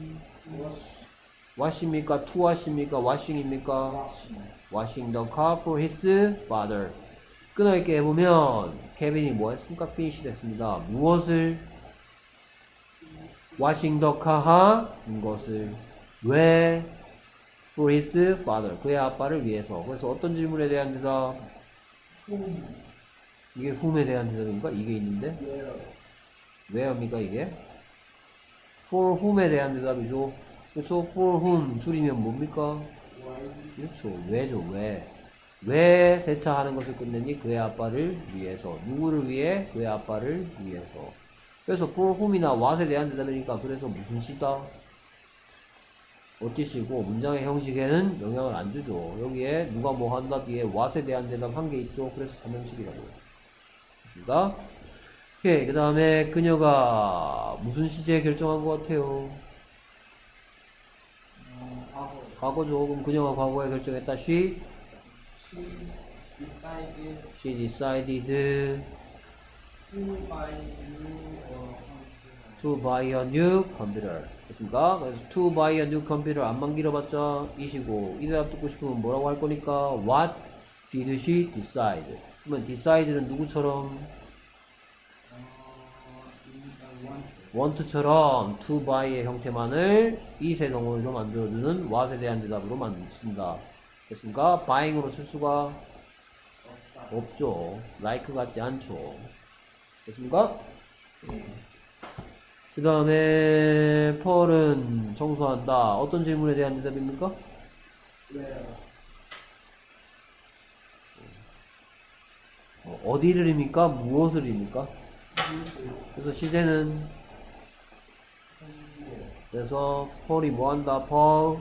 wash입니까? to wash입니까? washing입니까? washing the car for his father. 끊어있게 해보면 케빈이 뭐 했습니까? finish 됐습니다. 무엇을 washing the car 한 것을 왜 for his father 그의 아빠를 위해서. 그래서 어떤 질문에 대한 대답? 이게 whom에 대한 대답인가? 이게 있는데 where입니까 이게? for whom에 대한 대답이죠. 그렇죠? for whom 줄이면 뭡니까? 그렇죠. 왜죠. 왜? 왜 세차하는 것을 끝내니? 그의 아빠를 위해서. 누구를 위해? 그의 아빠를 위해서. 그래서 for whom이나 what에 대한 대답이니까 그래서 무슨 시다? 어찌시고 문장의 형식에는 영향을 안 주죠. 여기에 누가 뭐 한다 뒤에 what에 대한 대답 한 개 있죠. 그래서 삼형식이라고요. 됐습니까? 오케이. 그 다음에 그녀가 무슨 시제에 결정한 것 같아요? 어, 과거. 과거죠. 그럼 그녀가 과거에 결정했다. She She decided She decided to buy new or to buy a new computer. 됐습니까? 그래서 to buy a new computer 안만 길어봤자 이시고 이 대답 듣고 싶으면 뭐라고 할 거니까 what did she decide? 그러면 decide는 누구처럼? want처럼 to buy의 형태만을 이 세 덩어리로 만들어주는 what에 대한 대답으로 만든다. 됐습니까? buying으로 쓸 수가 없죠. like 같지 않죠. 됐습니까? 그 다음에 펄은 청소한다. 어떤 질문에 대한 대답입니까? 어, 어디를입니까? 무엇을입니까? 그래서 시제는 그래서 펄이 뭐한다? 펄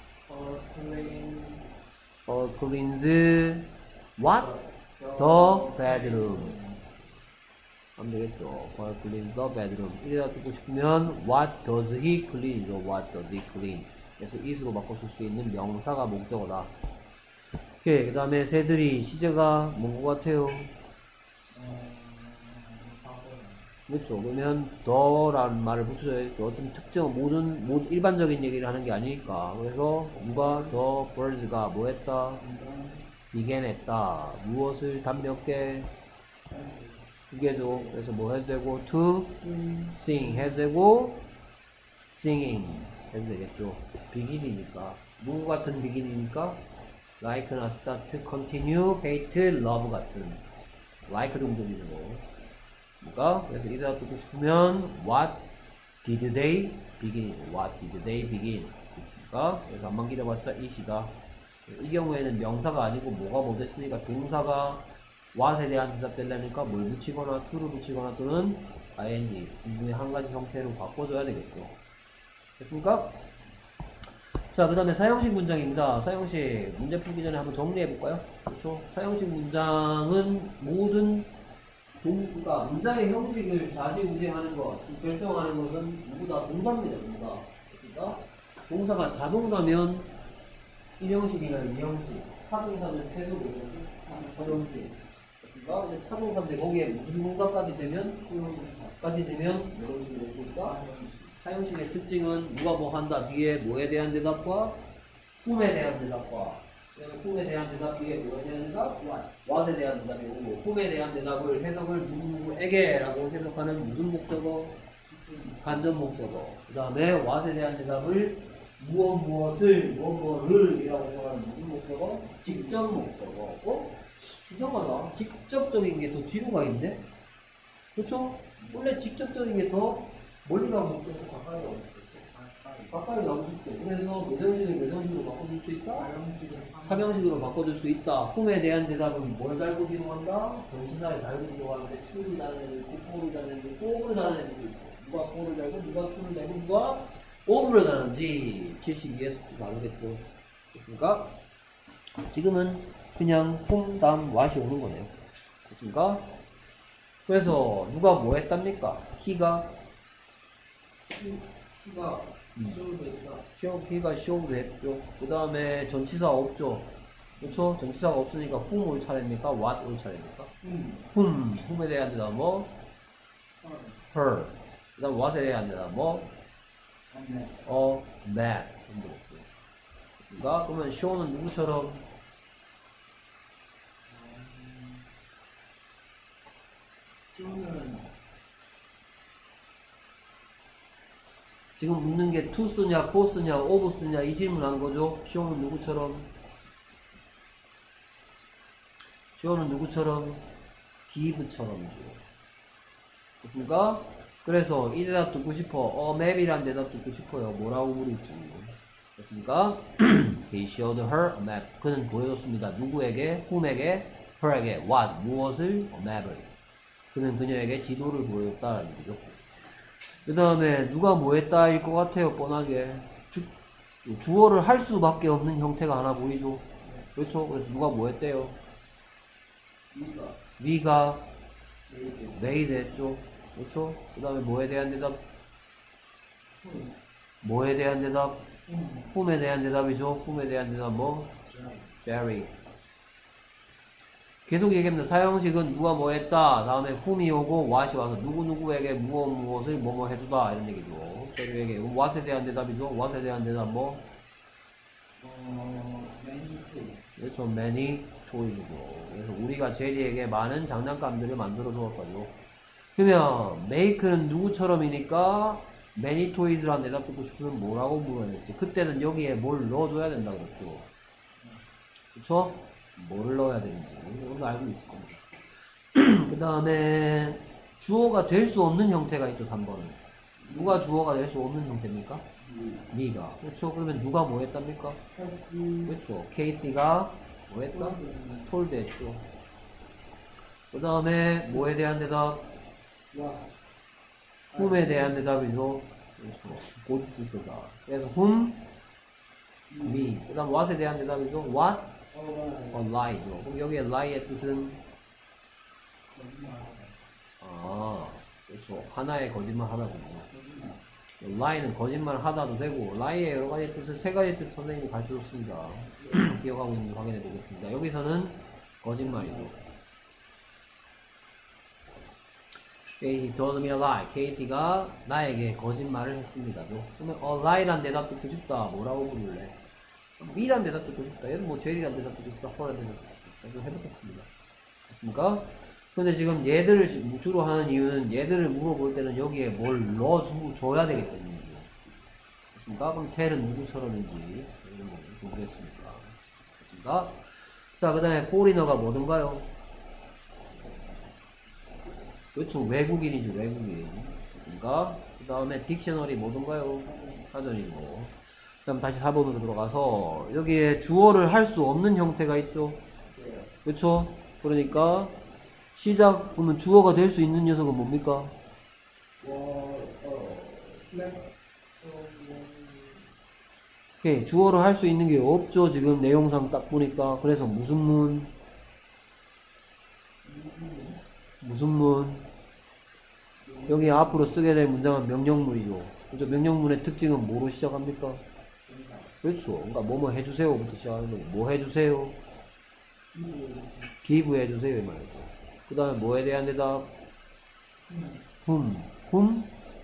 펄 cleans what? the bedroom. 하면 되겠죠. 펄 cleans the bedroom. 이 대답 듣고 싶으면 what does he clean? what does he clean? 그래서 is로 바꿔 쓸 수 있는 명사가 목적어다. 오케이. 그 다음에 새들이 시제가 뭔 것 같아요? 그렇죠. 그러면 더라는 말을 붙여줘야 돼. 어떤 특정 모든 모든 일반적인 얘기를 하는 게 아니니까. 그래서 누가 the birds가 뭐 했다? began 했다. 무엇을 답 몇 개? 두 개죠. 그래서 뭐 해도 되고 to sing 해도 되고 singing 해도 되겠죠. begin이니까. 누구 같은 begin이니까? like나 start, continue, hate, love 같은 like 동종이죠. 그래서 이 대답 듣고 싶으면 what did they begin? what did they begin? 그래서 안만 기다봤자 이시다. 이 경우에는 명사가 아니고 뭐가 뭐 됐으니까 동사가 what에 대한 대답 되려니까 뭘 붙이거나 to를 붙이거나 또는 ing 분의 한 가지 형태로 바꿔줘야 되겠죠. 됐습니까? 자, 그 다음에 사형식 문장입니다. 사형식 문제 풀기 전에 한번 정리해 볼까요? 그렇죠? 사형식 문장은 모든 동사가 문장의 형식을 좌지우지하는 것, 결정하는 것은 누구다? 동사입니다. 동사. 그러니까 동사가 자동사면 일 형식이나 이 형식, 타동사면 최소 몇 형식? 삼 형식. 그러니까 근데 타동사인데 거기에 무슨 동사까지 되면 수형까지 되면 몇 형식이 될 수 있다? 사형식의 특징은 누가 뭐 한다 뒤에 뭐에 대한 대답과 whom에 대한 대답과 whom에 대한 대답 뒤에 뭐에 대한 대답? what에 대한 대답이 오고 whom에 대한 대답을 해석을 누구누구에게 라고 해석하는 무슨 목적어? 간접 목적어. 그 다음에 what에 대한 대답을 무엇 무엇을 무엇 무엇을 이라고 해석하는 무슨 목적어? 직접 목적어. 어? 이상하다. 직접적인 게 더 뒤로 가 있네? 그렇죠? 원래 직접적인 게 더 멀리 가고 싶어서 가까이 가고 싶었어. 가까이 가고 싶대. 그래서 몇 형식을 몇 형식으로 바꿔줄 수 있다? 삼형식으로 바꿔줄 수 있다. whom에 대한 대답은 뭘 달고 기록한다? 전치사에 달고 기록하는데 to를 다는 애들 있고 for를 다는 애들 있고 over를 다는 애들 있고 누가 for를 달고 누가 to를 달고 누가 over를 다는지 칠십이에서 다르겠죠. 됐습니까? 지금은 그냥 whom 다음 what이 오는 거네요. 됐습니까? 그래서 누가 뭐 했답니까? he가 키가 쇼도 있다. show, he가 show도 했죠. 그 다음에 전치사 없죠. 그렇죠? 전치사가 없으니까 whom 올 차례입니까? what 올 차례입니까? 음. whom, whom에 대한 대답 뭐? her. 그 다음 what에 대한 대답 뭐? 네. 어, that. 정도 없죠. 됐습니까? 그러면 show는 누구처럼? 쇼는 지금 묻는 게 to 쓰냐, for 쓰냐, of 쓰냐 이 질문 한 거죠. show는 누구처럼? show는 누구처럼? give처럼이죠. 됐습니까? 그래서 이 대답 듣고 싶어. 어, map이란 대답 듣고 싶어요. 뭐라고 물을지. 됐습니까? He showed her a map. 그는 보여줬습니다. 누구에게? whom에게? her에게. what? 무엇을? a map을. 그는 그녀에게 지도를 보여줬다라는 얘기죠. 그 다음에 누가 뭐 했다 일 것 같아요. 뻔하게 주, 주어를 할 수밖에 없는 형태가 하나 보이죠. 그렇죠? 그래서 누가 뭐 했대요? 위가 위가 메이드 made 했죠. 그렇죠? 그 다음에 뭐에 대한 대답? 포인트 뭐에 대한 대답? 음. whom에 대한 대답이죠. whom에 대한 대답 뭐? Jerry. 계속 얘기합니다. 사형식은 누가 뭐 했다. 다음에 whom이 오고 what이 와서 누구누구에게 무엇 무엇을 뭐뭐 해주다. 이런 얘기죠. 제리에게. what에 대한 대답이죠. what에 대한 대답 뭐? 어 many toys 그렇죠. many toys죠. 그래서 우리가 제리에게 많은 장난감들을 만들어 주었거든요. 그러면 make는 누구처럼이니까 many toys라는 대답 듣고 싶으면 뭐라고 물어야 될지. 그때는 여기에 뭘 넣어줘야 된다고 그랬죠. 그쵸? 뭐를 넣어야 되는지 이건 알고 있을 겁니다. 그 다음에 주어가 될 수 없는 형태가 있죠. 삼 번은 누가 주어가 될 수 없는 형태입니까? 미가. 그렇죠. 그러면 누가 뭐 했답니까? 그렇죠. 케이티가 뭐 했다? 톨드 했죠. 그 다음에 뭐에 대한 대답? whom에 대한 대답이죠. 그렇죠. 고집도 쓰다. 그래서 whom, me. 그 다음 what에 대한 대답이죠. what, 어, lie죠. 그럼 여기에 lie의 뜻은 아, 그렇죠. 하나의 거짓말 하나군요. lie는 거짓말 하다도 되고 lie의 여러 가지 뜻을 세 가지 뜻 선생님이 가르쳐줬습니다. 기억하고 있는지 확인해 보겠습니다. 여기서는 거짓말이죠. He told me a lie. 케이티가 나에게 거짓말을 했습니다. 그러면 a lie란 대답 듣고 싶다. 뭐라고 부를래? me란 대답 듣고 싶다. 얘는 뭐 제리란 대답 듣고 싶다. for란 대답 듣고 싶다. 이거 해보겠습니다. 됐습니까? 근데 지금 얘들을 주로 하는 이유는 얘들을 물어볼 때는 여기에 뭘 넣어줘야 되기 때문이죠. 됐습니까? 그럼 tell은 누구처럼인지 이런 거 공부했으니까. 됐습니까? 자, 그 다음에 foreigner가 뭐든가요? 그렇죠. 외국인이죠. 외국인. 됐습니까? 그 다음에 딕셔너리 뭐든가요? 사전이죠. 그 다음 다시 사 번으로 들어가서 여기에 주어를 할 수 없는 형태가 있죠. 그렇죠. 그러니까 시작 그러면 주어가 될 수 있는 녀석은 뭡니까? 오케이. 주어를 할 수 있는 게 없죠. 지금 내용상 딱 보니까. 그래서 무슨 문? 무슨 문? 여기 앞으로 쓰게 될 문장은 명령문이죠. 그죠? 명령문의 특징은 뭐로 시작합니까? 그렇죠. 그러니까 뭐뭐 해주세요부터 시작하는 거예요. 뭐 해주세요? give 해주세요 이 말이죠. 그 다음에 뭐에 대한 대답? whom. whom?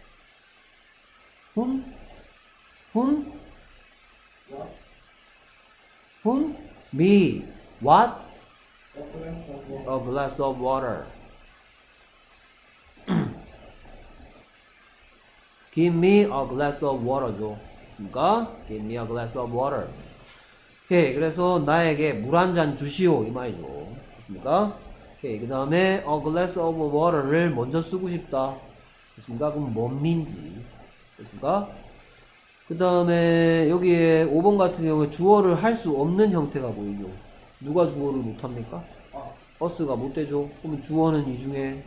whom? whom? whom? me. what? a glass of water. Give me a glass of water죠. 됐습니까? Give me a glass of water. 오케이. 그래서 나에게 물 한 잔 주시오. 이 말이죠. 됐습니까? 오케이. 그 다음에 a glass of water를 먼저 쓰고 싶다. 됐습니까? 그럼 뭔민지. 됐습니까? 그 다음에 여기에 오 번 같은 경우에 주어를 할 수 없는 형태가 보이죠. 누가 주어를 못합니까? 아, us가 못 되죠. 그러면 주어는 이 중에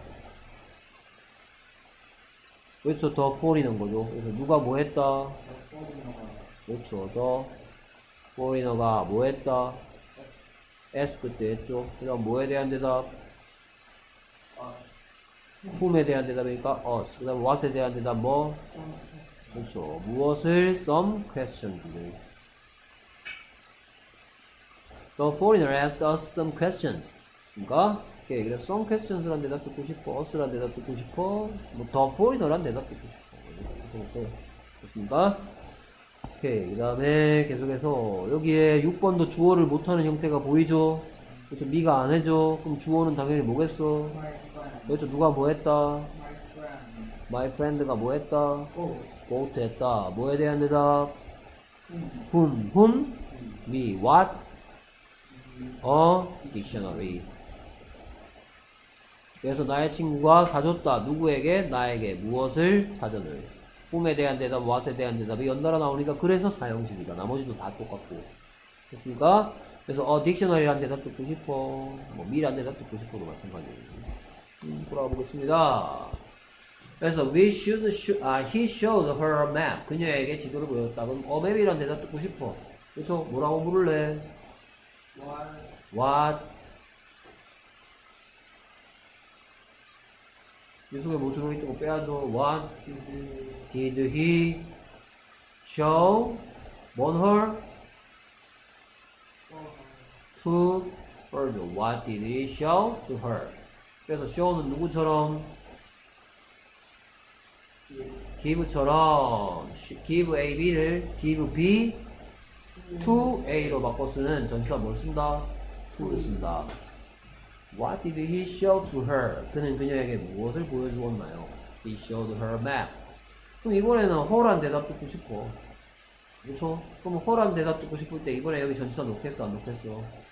그렇죠. 더 foreigner인 거죠. 그래서 누가 뭐 했다? 그렇죠. 더 foreigner가 뭐 했다? ask 때 했죠. 그 다음 뭐에 대한 대답? 아, whom에 대한 대답이니까 us. 그 다음 what에 대한 대답 뭐? 그렇죠. 무엇을? some questions를. The foreigner asked us some questions. 됐습니까? 오케이. 그래서 some questions란 대답 듣고 싶어. us란 대답 듣고 싶어. 뭐 the foreigner란 대답 듣고 싶어. 됐습니까? 오케이. 그 다음에 계속해서 여기에 육 번도 주어를 못하는 형태가 보이죠? 그렇죠. 미가 안 해줘. 그럼 주어는 당연히 뭐겠어? 그렇죠. 누가 뭐 했다? My friend가 뭐 했다? both 했다. 뭐에 대한 대답? whom, whom, me, what? 어, dictionary. 그래서 나의 친구가 사줬다. 누구에게? 나에게. 무엇을? 사전을. whom에 대한 대답, what에 대한 대답이 연달아 나오니까 그래서 사형식이다. 나머지도 다 똑같고. 됐습니까? 그래서 어, dictionary란 대답 듣고 싶어. 뭐, me란 대답 듣고 싶어도 마찬가지예요. 음, 돌아가 보겠습니다. 그래서 we should, should 아, he showed her a map. 그녀에게 지도를 보였다. 그럼 a map이란 대답 듣고 싶어. 그렇죠? 뭐라고 물을래? what, What? 이 속에 뭐 들어있던 거 빼야죠. What did, did he show on her to her? What did he show to her? 그래서 show는 누구처럼? give처럼 give A, B를 give B to A로 바꿔 쓰는 전치사 뭘 쓴다? to를 쓴다. What did he show to her? 그는 그녀에게 무엇을 보여주었나요? He showed her a map. 그럼 이번에는 허란 대답 듣고 싶어. 그렇죠? 그럼 허란 대답 듣고 싶을 때 이번에 여기 전치사 넣겠어 안 넣겠어?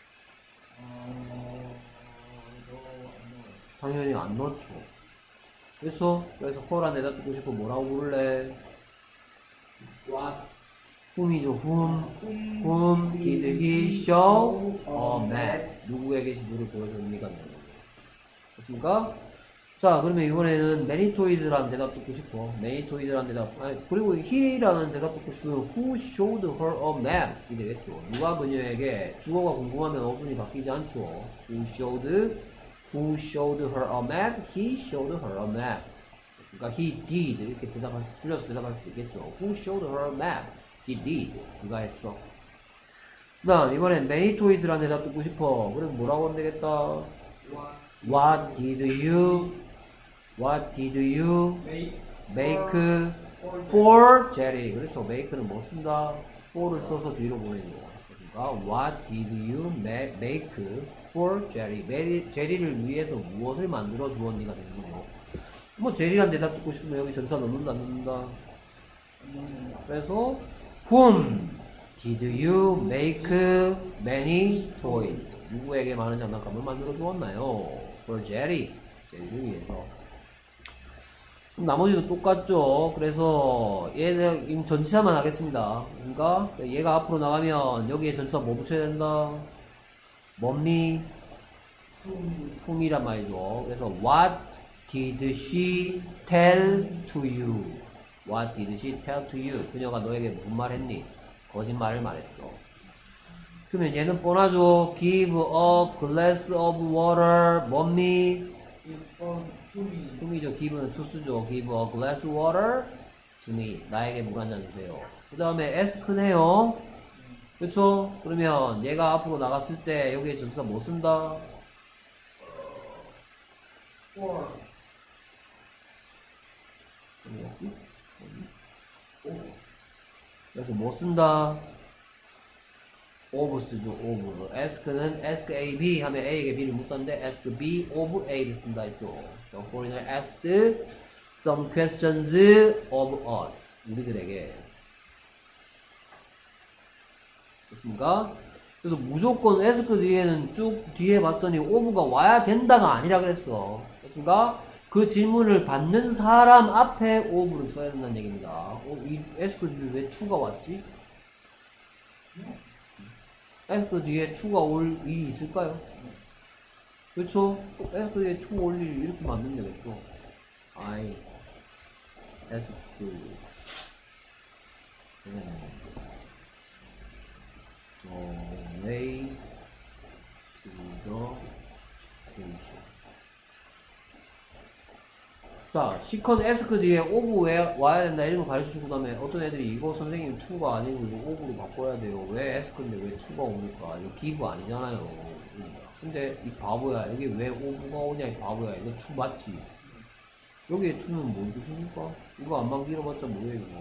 어, 너, 당연히 안 넣죠. 그렇죠? 그래서 허란 대답 듣고 싶어 뭐라고 부를래? what, whom이죠. whom. whom did he show a map? 누구에게 지도를 보여줍니까? 됐습니까? 자, 그러면 이번에는 many toys라는 대답 듣고 싶어. many toys라는 대답. 아니, 그리고 he라는 대답 듣고 싶으면 who showed her a map? 이 되겠죠. 누가 그녀에게 주어가 궁금하면 어순이 바뀌지 않죠. who showed, who showed her a map? he showed her a map. 됐습니까? he did. 이렇게 대답할 수, 줄여서 대답할 수 있겠죠. who showed her a map? he did. 그가 했어. 그 다음, 이번엔 many toys라는 대답 듣고 싶어. 그럼 뭐라고 하면 되겠다? what, What did you, what did you make, make for, for Jerry? 그렇죠. make는 뭐 쓴다? for를 써서 뒤로 보내는 거. 그렇습니까? What did you ma- make for Jerry? 메리, 제리를 위해서 무엇을 만들어 주었니가 되는 거죠. 뭐 제리란 대답 듣고 싶으면 여기 전사 넣는다 안 넣는다? 그래서 whom did you make many toys? 누구에게 많은 장난감을 만들어 주었나요? For Jerry. 제리를 위해서. 그럼 나머지도 똑같죠. 그래서 얘는 전치사만 하겠습니다. 그러니까 얘가 앞으로 나가면 여기에 전치사 뭐 붙여야 된다? 뭡니? whom이란 말이죠. 그래서 what did she tell to you? What did she tell to you? 그녀가 너에게 무슨 말 했니? 거짓말을 말했어. 그러면 얘는 뻔하죠. Give a glass of water. 뭡니? give for, to me, to me죠. give는 to 쓰죠. Give a glass of water to me. 나에게 물 한 잔 주세요. 그 다음에 ask네요. 그쵸? 그러면 얘가 앞으로 나갔을 때 여기에 전치사 뭐 쓴다? for, 어디였지? 어디? 그래서 뭐 쓴다? of 쓰죠. of. ask는 ask A, B 하면 A에게 B를 묻던데 ask B of A를 쓴다 했죠. The foreigner asked some questions of us. 우리들에게. 됐습니까? 그래서 무조건 ask 뒤에는 쭉 뒤에 봤더니 of가 와야 된다가 아니라 그랬어. 됐습니까? 그 질문을 받는 사람 앞에 of를 써야 된다는 얘기입니다. 어, 이 ask 뒤에 왜 to가 왔지? ask 뒤에 to가 올 일이 있을까요? 그렇죠? ask 뒤에 to 올 일이 이렇게 만들면 되겠죠. I asked the way to the station. 자, 시컨 에스크 뒤에 오브 왜 와야 된다 이런 거 가르쳐 주고 그다음에 어떤 애들이 이거 선생님 투가 아니고 이거 오브로 바꿔야 돼요. 왜 에스크인데 왜 투가 오니까 이거 기브 아니잖아요. 근데 이 바보야 여기 왜 오브가 오냐 이 바보야 이거 투 맞지? 여기에 투는 뭔 뜻입니까? 이거 안만 길어봤자 뭐예요 이거?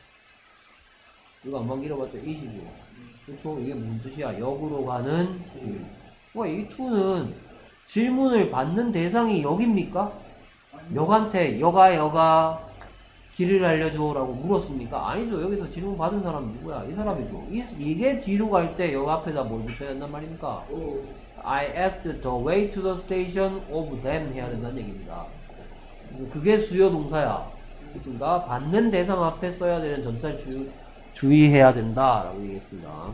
이거 안만 길어봤자 it이죠. 그렇죠? 이게 무슨 뜻이야? 역으로 가는 길. 그러니까 이 투는 질문을 받는 대상이 역입니까? 역한테 여가 여가 길을 알려줘 라고 물었습니까? 아니죠. 여기서 질문 받은 사람은 누구야? 이 사람이죠. 이, 이게 뒤로 갈 때 역 앞에다 뭘 붙여야 된단 말입니까? I asked the way to the station of them 해야 된다는 얘기입니다. 그게 수요 동사야. 그렇습니까? 받는 대상 앞에 써야 되는 전치사를 주, 주의해야 된다 라고 얘기했습니다.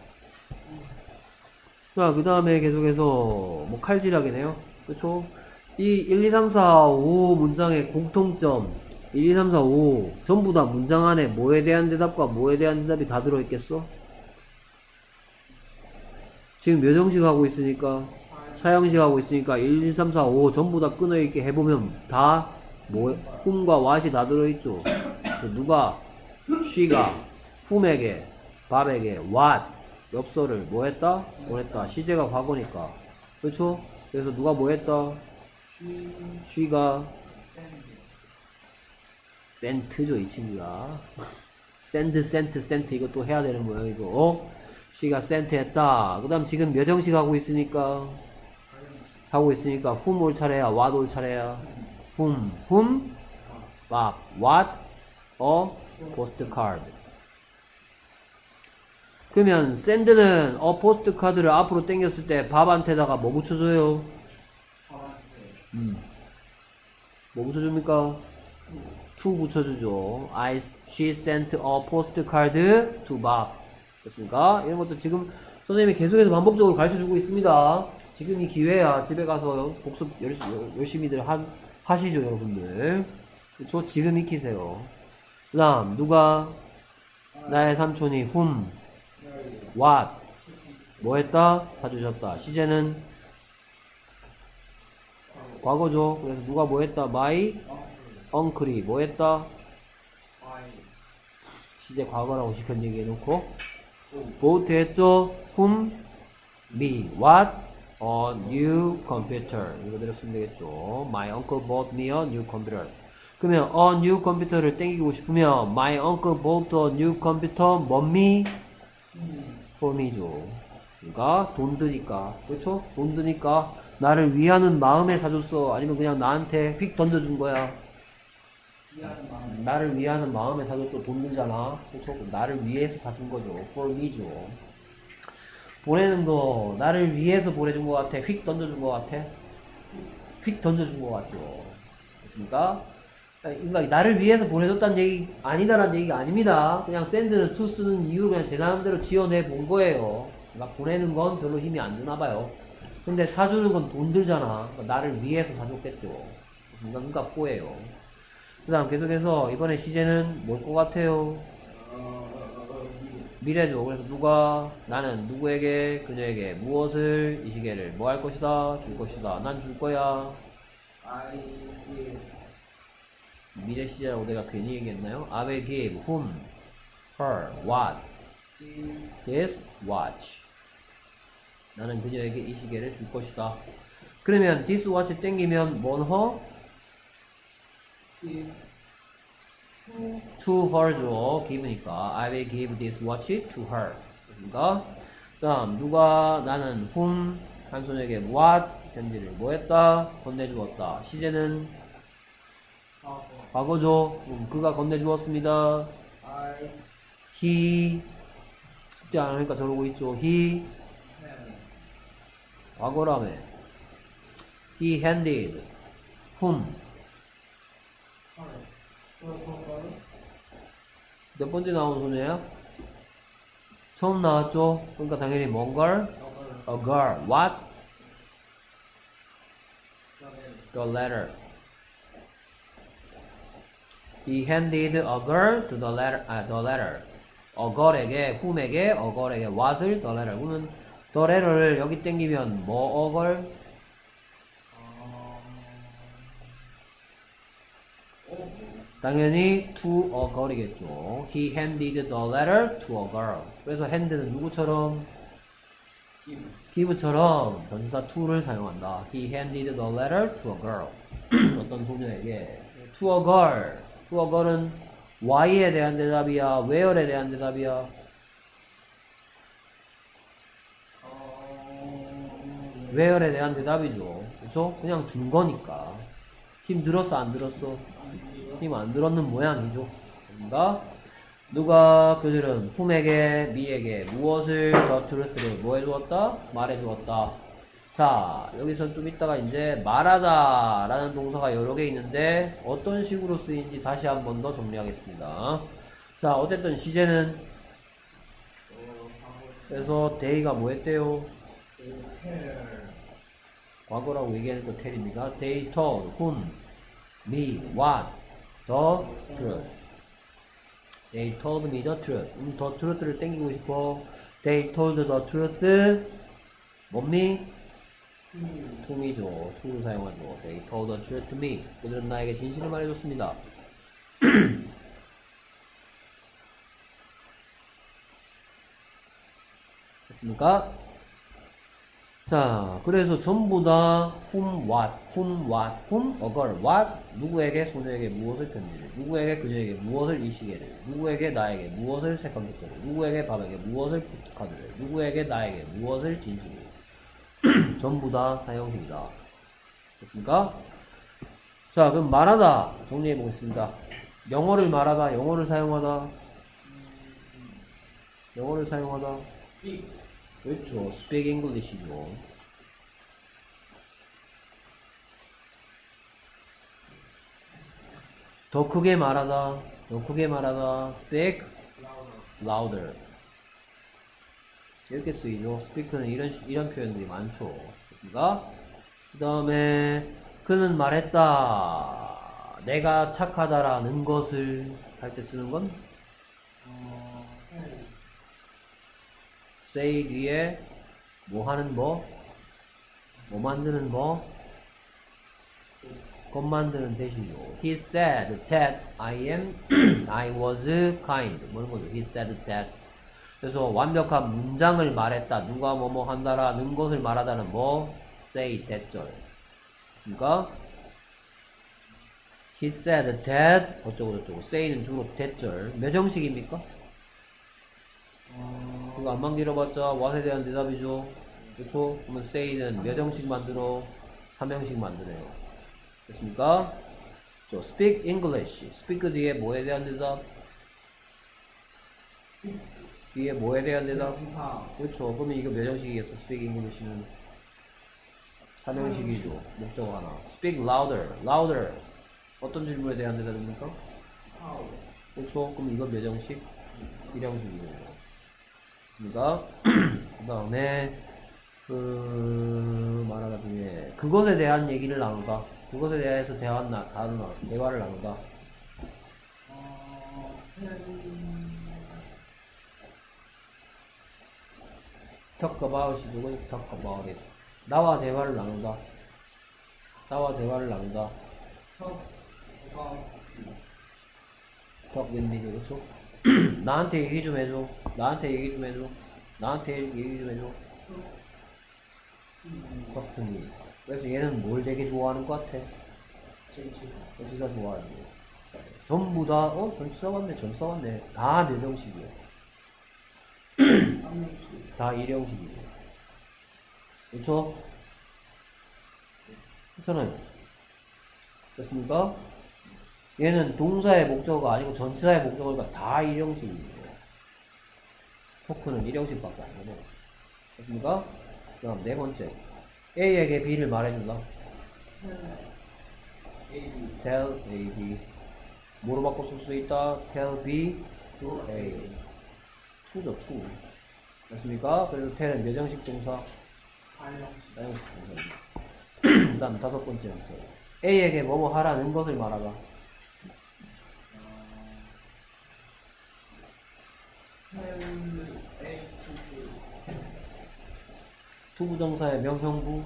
자, 그 다음에 계속해서 뭐 칼질하기네요. 그쵸? 이 일, 이, 삼, 사, 오 문장의 공통점 일, 이, 삼, 사, 오 전부 다 문장 안에 뭐에 대한 대답과 뭐에 대한 대답이 다 들어있겠어? 지금 몇 형식 하고 있으니까 사 형식 하고 있으니까 일, 이, 삼, 사, 오 전부 다 끊어있게 해보면 다 뭐, whom과 what이 다 들어있죠. 누가 she가 whom에게 밥에게 what 엽서를 뭐 했다? 보냈다. 시제가 과거니까 그렇죠? 그래서 누가 뭐 했다? she가 sent죠 이 친구가 send, sent, sent 이것도 해야 되는 모양이고 어? she가 sent 했다. 그 다음 지금 몇 형식 하고 있으니까 하고 있으니까 whom 올 차례야 what 올 차례야 whom, whom, 밥, what, a postcard. 그러면 send는 a postcard를 앞으로 당겼을 때 밥한테다가 뭐 붙여줘요? 음. 뭐 붙여줍니까? to 붙여주죠. I, she sent a postcard to Bob. 됐습니까? 이런 것도 지금 선생님이 계속해서 반복적으로 가르쳐주고 있습니다. 지금이 기회야. 집에 가서 복습 열심히, 열심히들 한, 하시죠, 여러분들. 그쵸? 지금 익히세요. 그 다음, 누가? 나의 삼촌이 whom, what, 뭐 했다? 사주셨다. 시제는 과거죠. 그래서 누가 뭐 했다? my uncle이 뭐 했다? 시제 과거라고 시켰 얘기해놓고 bought 했죠? whom, me, what, a new computer. 이거대로 쓰면 되겠죠. My uncle bought me a new computer. 그러면 a new computer를 땡기고 싶으면 my uncle bought a new computer for me? for me죠. 그러니까 돈 드니까. 그렇죠? 돈 드니까 나를 위하는 마음에 사줬어. 아니면 그냥 나한테 휙 던져준 거야. 나를 위하는 마음에 사줬죠. 돈 들잖아. 그렇죠? 나를 위해서 사준 거죠. for me죠. 보내는 거 나를 위해서 보내준 것 같아? 휙 던져준 것 같아? 휙 던져준 것 같죠. 그렇습니까? 그러니까 나를 위해서 보내줬다는 얘기 아니다라는 얘기가 아닙니다. 그냥 send는 to 쓰는 이유로 그냥 제 나름대로 지어내 본 거예요. 그러니까 보내는 건 별로 힘이 안 드나 봐요. 근데 사주는 건 돈 들잖아. 그러니까 나를 위해서 사줬겠죠. 그렇습니까? 그러니까 for예요. 그 다음 계속해서 이번에 시제는 뭘 것 같아요? 미래죠. 그래서 누가 나는 누구에게 그녀에게 무엇을 이 시계를 뭐 할 것이다 줄 것이다 난 줄 거야. 미래 시제라고 내가 괜히 얘기했나요? I will give whom, her, what, this watch. 나는 그녀에게 이 시계를 줄 것이다. 그러면 this watch 땡기면 뭔 her? to her죠. give니까 I will give this watch to her. 됐습니까? 그 다음 누가 나는 whom 한손에게 what 편지를 뭐 했다? 건네주었다. 시제는 과거죠. 음, 그가 건네주었습니다. he 숙제 안 하니까 저러고 있죠. he 과거라며 he handed whom 몇 번째 나온 소녀야? 처음 나왔죠? 그러니까 당연히 뭔 걸? A girl. What? The letter. He handed a girl to the letter. 아, the letter. A girl에게, whom에게, a girl에게 what을 the letter. 그러면 the letter를 여기 땡기면 뭐 a girl? 당연히 to a girl이겠죠. He handed the letter to a girl. 그래서 hand는 누구처럼? give처럼 전치사 to를 사용한다. He handed the letter to a girl. 어떤 소녀에게 to a girl. to a girl은 why에 대한 대답이야? where에 대한 대답이야? where에 대한 대답이죠. 그렇죠? 그냥 준 거니까. 힘 들었어? 안 들었어? 힘 안 들었는 모양이죠. 그러니까 누가 그들은 whom에게 me에게 무엇을 the truth를 뭐 해주었다? 말해주었다. 자, 여기서 좀 이따가 이제 말하다 라는 동사가 여러 개 있는데 어떤 식으로 쓰이는지 다시 한 번 더 정리하겠습니다. 자, 어쨌든 시제는 그래서 they가 뭐 했대요? 과거라고 얘기하니까 tell입니다. They told whom, me, what, the truth. They told me the truth. 음, the truth를 땡기고 싶어. They told the truth. 뭐니? to me죠. to를 사용하죠. They told the truth to me. 그들은 나에게 진실을 말해줬습니다. 됐습니까? 자, 그래서 전부 다 whom, what, whom, what, whom, a girl, what, 누구에게, 소녀에게 무엇을 편지를, 누구에게, 그녀에게 무엇을 이 시계를, 누구에게, 나에게 무엇을 세컨드를, 누구에게, 밤에게 무엇을 포스트카드를, 누구에게, 나에게 무엇을 진실을. 전부 다 사형식이다. 됐습니까? 자, 그럼 말하다 정리해 보겠습니다. 영어를 말하다, 영어를 사용하다, 영어를 사용하다. 그렇죠. speak English죠. 더 크게 말하다, 더 크게 말하다. speak louder. 이렇게 쓰이죠. speak는 이런 이런 표현들이 많죠. 됐습니까? 그 다음에 그는 말했다. 내가 착하다라는 것을 할 때 쓰는 건 say 뒤에 뭐 하는 뭐, 뭐 만드는 뭐, 것 만드는 대시죠. He said that I am, I was kind. 뭐는 거죠? He said that. 그래서 완벽한 문장을 말했다. 누가 뭐뭐 한다라는 것을 말하다는 뭐, say that 절. 됐습니까? He said that 어쩌고 저쩌고. say는 주로 that 절. 몇 형식입니까? 그거 안만 길어봤자 what에 대한 대답이죠. 그렇죠? 그러면 say는 몇 형식 만들어? 삼 형식 만드네요. 됐습니까? 저 speak English. speak 뒤에 뭐에 대한 대답? 뒤에 뭐에 대한 대답? 그렇죠. 그러면 이거 몇 형식이겠어? speak English는 삼 형식이죠. 목적 하나. speak louder. louder. 어떤 질문에 대한 대답입니까? 그렇죠. 그럼 이거 몇 형식? 일 형식이죠. 됐습니까? 그 다음에 그 말하다 중에 그것에 대한 얘기를 나누다. 그것에 대해서 대화, 나, 다루나, 대화를 나누다. talk about이죠. talk about it. 나와 대화를 나누다. 나와 대화를 나누다. talk with me. 그렇죠? 나한테 얘기 좀 해줘. 나한테 얘기 좀 해줘. 나한테 얘기 좀 해줘. talk to me. 그래서 얘는 뭘 되게 좋아하는 것 같아? 전치사 좋아하지. 전부 다, 어? 전치사 같네, 전치사 같네. 다 몇 형식이야? 다 일 형식이고. 그렇죠? 그렇잖아요. 됐습니까? 얘는 동사의 목적어가 아니고 전치사의 목적어가 다 일 형식이에요. 토크는 일 형식밖에 안 되고. 됐습니까? 그럼 네 번째. A에게 B를 말해준다. tell A, B. 뭐로 바꿔 쓸 수 있다? tell B to A. to죠, to. 됐습니까? 그래서 tell은 몇 형식 동사? 사형식. 사형식 동사입니다. 그 다음 다섯 번째 형태. A에게 뭐뭐 하라는 것을 말하다. tell A to do. to 부정사의 명형부.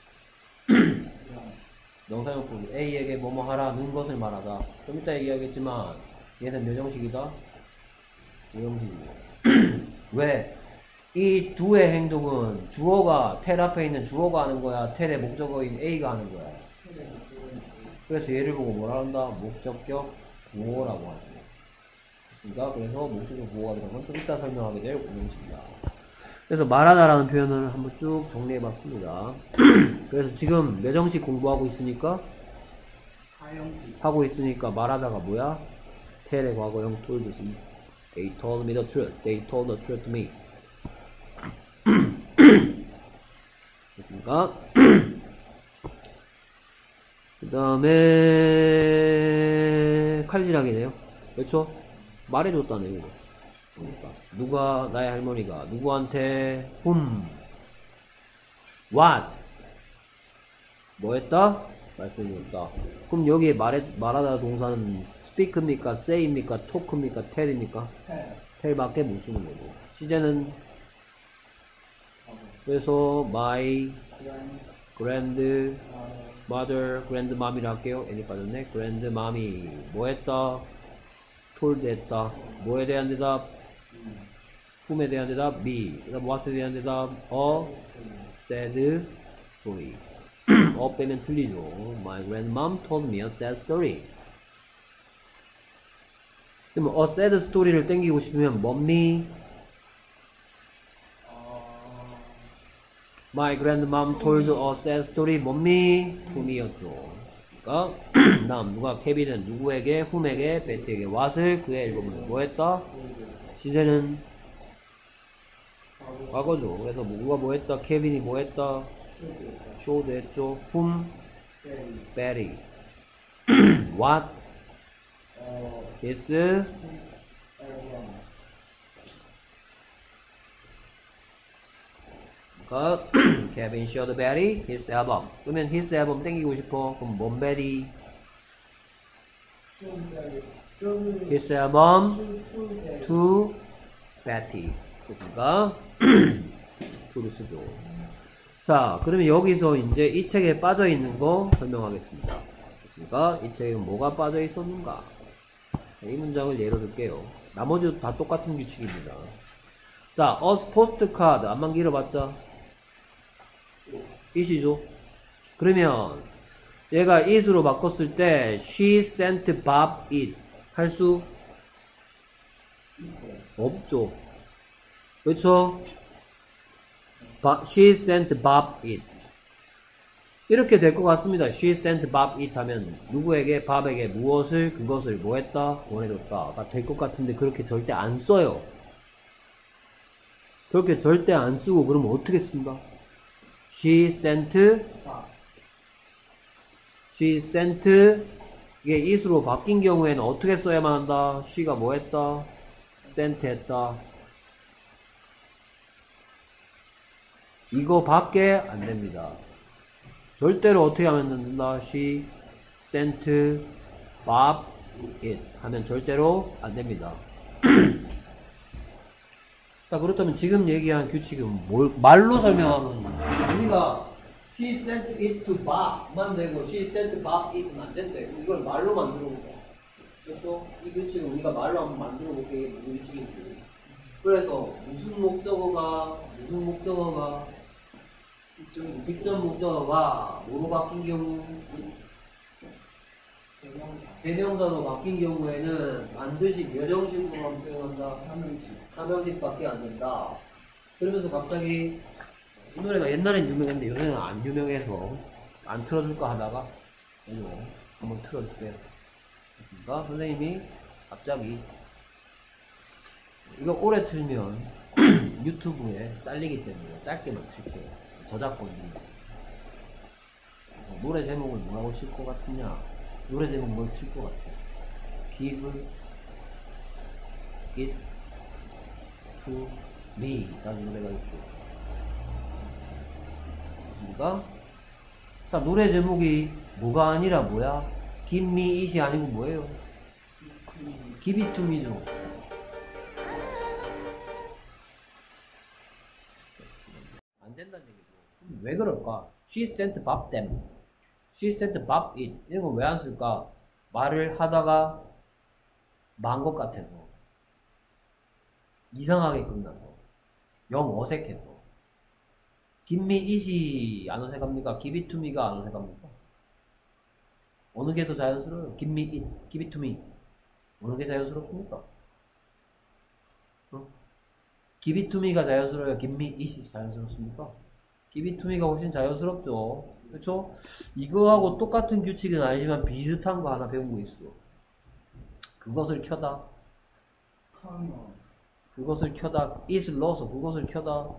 명사형부. A에게 뭐뭐 하라는 것을 말하다. 좀 이따 얘기하겠지만 얘는 몇 형식이다? 오 형식이고. 왜? 이 두의 행동은 주어가 텔 앞에 있는 주어가 하는 거야? 텔의 목적어인 A가 하는 거야? 그래서 얘를 보고 뭐라 한다? 목적격 보호라고 하죠. 됐습니까? 그래서 목적격 보호가 되는 건 좀 이따 설명하게 될 공형식이다. 그래서 말하다라는 표현을 한번 쭉 정리해 봤습니다. 그래서 지금 몇 형식 공부하고 있으니까? 사형식. 하고 있으니까 말하다가 뭐야? 텔의 과거형 told듯이 They told me the truth. They told the truth to me. 됐습니까? 그 다음에 칼질하기네요. 그렇죠? 말해줬다네 이거. 그러니까 누가 나의 할머니가 누구한테 whom what 뭐 했다? 말씀해줬다. 그럼 여기에 말해, 말하다 동사는 speak입니까? say입니까? talk입니까? tell입니까? tell. tell밖에 못 쓰는 거고. 시제는 그래서 my grand. grandmother, grandmom이라 할게요. 애니 빠졌네. grandmom이 뭐 했다? told 했다. 뭐에 대한 대답? whom에 대한 대답? me. 그 다음 what에 대한 대답? a sad story. 어 빼면 틀리죠. My grandmom told me a sad story. 그러면 a sad story를 땡기고 싶으면 뭡니? My grandmom told a sad story 뭡니? to me였죠. 그러니까 다음 누가 케빈은 누구에게 whom에게 베트에게 what을 그의 앨범을 뭐 했다? 시제는 과거죠. 그래서 누가 뭐 했다? 케빈이 뭐 했다? showed 했죠. whom? Betty. what? his 그러니까 Kevin showed Betty his album. 그러면 his album 땡기고 싶어. 그럼 뭔 Betty? his album to Betty. 됐습니까? to를 쓰죠. 자, 그러면 여기서 이제 이 책에 빠져 있는 거 설명하겠습니다. 됐습니까? 이 책에 뭐가 빠져 있었는가? 자, 이 문장을 예로 들게요. 나머지도 다 똑같은 규칙입니다. 자, a postcard 안만 길어봤자 it이죠. 그러면 얘가 it으로 바꿨을 때 she sent Bob it 할 수 없죠. 그렇죠? She sent Bob it 이렇게 될 것 같습니다. She sent Bob it 하면 누구에게 밥에게 무엇을 그것을 뭐 했다? 보내줬다. 될 것 같은데 그렇게 절대 안 써요. 그렇게 절대 안 쓰고 그러면 어떻게 쓴다? She sent She sent 이게 it으로 바뀐 경우에는 어떻게 써야만 한다? she가 뭐 했다? sent 했다. 이거 밖에 안 됩니다. 절대로 어떻게 하면 된다? She sent Bob it 하면 절대로 안 됩니다. 자, 그렇다면 지금 얘기한 규칙은 뭘, 말로 설명하면 우리가 she sent it to Bob만 되고 she sent Bob it은 안 된대. 이걸 말로 만들어 보자. 그렇죠? 이 규칙은 우리가 말로 한번 만들어 볼게. 이게 무슨 규칙인지. 그래서 무슨 목적어가 무슨 목적어가 뒷전 목적어가 뭐로 바뀐 경우 대명사. 대명사로 바뀐 경우에는 반드시 몇 형식으로만 표현한다? 삼형식. 삼형식밖에 안 된다. 그러면서 갑자기 이 노래가 옛날엔 유명했는데 요새는 안 유명해서 안 틀어줄까 하다가 이거 한번 틀어줄게요. 됐습니까? 선생님이 갑자기 이거 오래 틀면 유튜브에 잘리기 때문에 짧게만 틀게요. 저작권이. 노래 제목을 뭐라고 칠 것 같으냐? 노래 제목 뭘 칠 것 같아? give it to me 라는 노래가 있죠. 맞습니까? 자, 노래 제목이 뭐가 아니라 뭐야? give me it이 아니고 뭐예요? give it to me죠. 안 된다는 얘기죠. 왜 그럴까? She sent Bob them. She sent Bob it. 이런 거 왜 안 쓸까? 말을 하다가 만 것 같아서, 이상하게 끝나서, 영 어색해서. give me it이 안 어색합니까? give it to me가 안 어색합니까? 어느 게 더 자연스러워요? give me it, give it to me. 어느 게 자연스럽습니까? 어? give it to me가 자연스러워요? give me it이 자연스럽습니까? give it to me가 훨씬 자연스럽죠. 그렇죠? 이거하고 똑같은 규칙은 아니지만 비슷한 거 하나 배운 거 있어. 그것을 켜다. 그것을 켜다. it을 넣어서 그것을 켜다.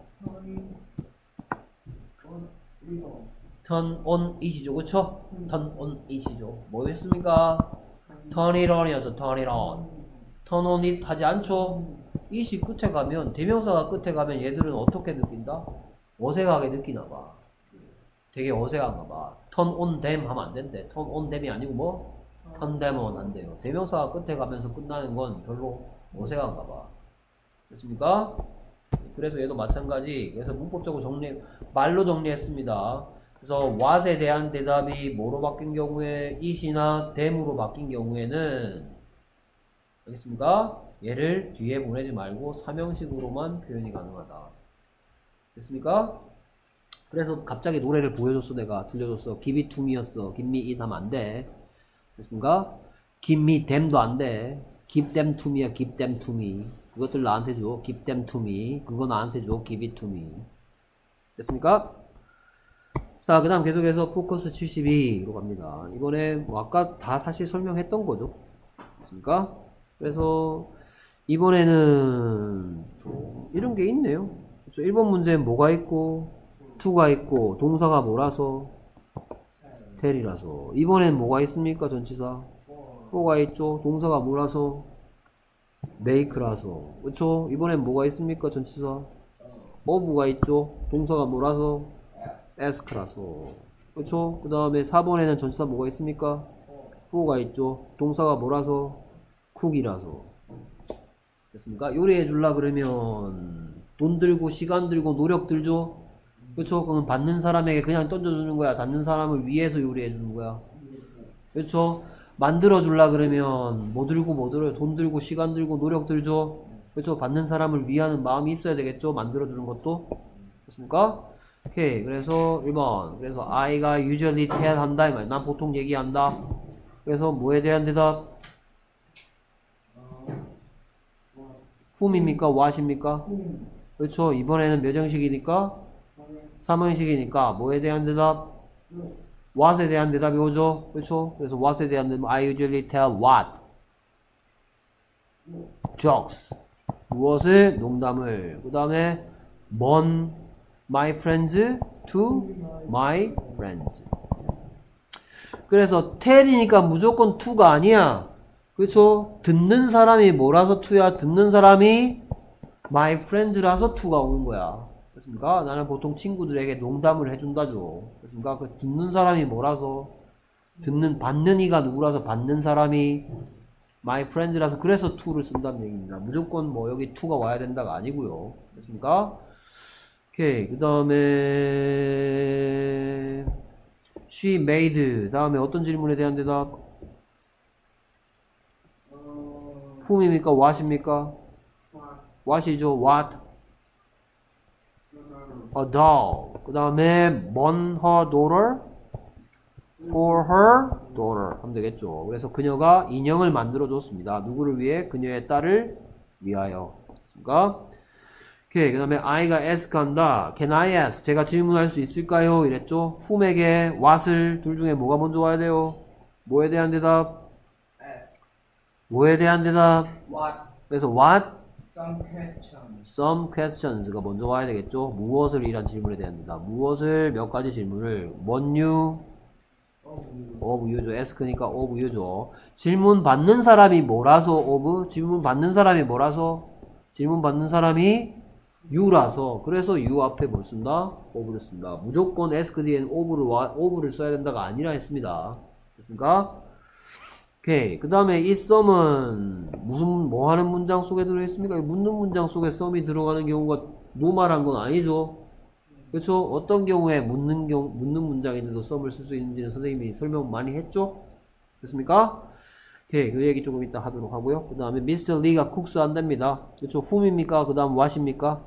turn on it이죠. 그쵸? turn on it이죠. 뭐였습니까? turn it on이었죠. turn it on. turn on it 하지 않죠? it이 끝에 가면, 대명사가 끝에 가면 얘들은 어떻게 느낀다? 어색하게 느끼나봐. 되게 어색한가봐. turn on them 하면 안 된대. turn on them이 아니고 뭐? turn them on 안 돼요. 대명사가 끝에 가면서 끝나는 건 별로 어색한가봐. 됐습니까? 그래서 얘도 마찬가지. 그래서 문법적으로 정리, 말로 정리했습니다. 그래서 what에 대한 대답이 뭐로 바뀐 경우에 it이나 them으로 바뀐 경우에는, 알겠습니까? 얘를 뒤에 보내지 말고 삼형식으로만 표현이 가능하다. 됐습니까? 그래서 갑자기 노래를 보여줬어. 내가 들려줬어. give it to me였어. give me it 하면 안 돼. 됐습니까? give me them도 안 돼. give them to me야. give them to me. 그것들 나한테 줘. give them to me. 그거 나한테 줘. give it to me. 됐습니까? 자, 그 다음 계속해서 포커스 칠십이로 갑니다. 이번에 뭐 아까 다 사실 설명했던 거죠. 됐습니까? 그래서 이번에는 좀 이런 게 있네요. 그렇죠? 일 번 문제는 뭐가 있고 to가 있고 동사가 뭐라서 tell이라서. 이번엔 뭐가 있습니까? 전치사 for가 있죠. 동사가 뭐라서 make라서. 그쵸? 이번엔 뭐가 있습니까? 전치사 of가 있죠. 동사가 뭐라서 ask라서. 그쵸? 그 다음에 사 번에는 전치사 뭐가 있습니까? for가 있죠. 동사가 뭐라서 cook이라서. 됐습니까? 요리해 줄라 그러면 돈 들고 시간 들고 노력 들죠. 그쵸? 그럼 받는 사람에게 그냥 던져주는 거야? 받는 사람을 위해서 요리해 주는 거야? 그쵸? 만들어 줄라 그러면 뭐 들고 뭐 들어요? 돈 들고 시간 들고 노력 들죠? 그쵸? 받는 사람을 위하는 마음이 있어야 되겠죠? 만들어 주는 것도. 됐습니까? 오케이. 그래서 일 번. 그래서 I가 usually tell 한다 이 말. 난 보통 얘기한다. 그래서 뭐에 대한 대답? whom입니까? what입니까? 그렇죠. 이번에는 몇 형식이니까? 삼 형식이니까 뭐에 대한 대답? what에 대한 대답이 오죠. 그렇죠. 그래서 what에 대한 대답 I usually tell what? jokes. 무엇을? 농담을. 그 다음에 먼 my friends to my friends. 그래서 tell이니까 무조건 to가 아니야. 그렇죠? 듣는 사람이 뭐라서 to야? 듣는 사람이 my friends라서 to가 오는 거야. 그렇습니까? 나는 보통 친구들에게 농담을 해준다죠. 그렇습니까? 그 듣는 사람이 뭐라서? 듣는, 받는 이가 누구라서 받는 사람이 my friends라서 그래서 to를 쓴다는 얘기입니다. 무조건 뭐 여기 to가 와야 된다가 아니고요. 그렇습니까? 오케이. 그 다음에 she made. 다음에 어떤 질문에 대한 대답? whom입니까? what입니까? what이죠. what? a doll. 그 다음에 born her daughter for her daughter 하면 되겠죠. 그래서 그녀가 인형을 만들어 줬습니다. 누구를 위해? 그녀의 딸을 위하여. 그러니까 오케이. 그 다음에 I가 ask 한다. Can I ask? 제가 질문할 수 있을까요? 이랬죠. whom에게 what을 둘 중에 뭐가 먼저 와야 돼요? 뭐에 대한 대답? 뭐에 대한 대답? What? 그래서 what? Some questions. Some questions가 먼저 와야 되겠죠. 무엇을 이란 질문에 대한 대답. 무엇을 몇 가지 질문을. what you of you죠. ask니까 of you죠. 질문 받는 사람이 뭐라서 of? 질문 받는 사람이 뭐라서? 질문 받는 사람이 you라서. 그래서 you 앞에 뭘 쓴다? of를 쓴다. 무조건 ask 뒤엔 of를, of를 써야 된다가 아니라 했습니다. 됐습니까? 오케이. 그 다음에 이 썸은 무슨, 뭐 하는 문장 속에 들어있습니까? 묻는 문장 속에 썸이 들어가는 경우가 노말한 건 아니죠. 그렇죠? 어떤 경우에 묻는 경우, 묻는 문장인데도 썸을 쓸 수 있는지는 선생님이 설명 많이 했죠? 됐습니까? 오케이. 그 얘기 조금 이따 하도록 하고요. 그 다음에 미스터 리가 쿡스 한답니다. 그렇죠? whom입니까? 그 다음 what입니까?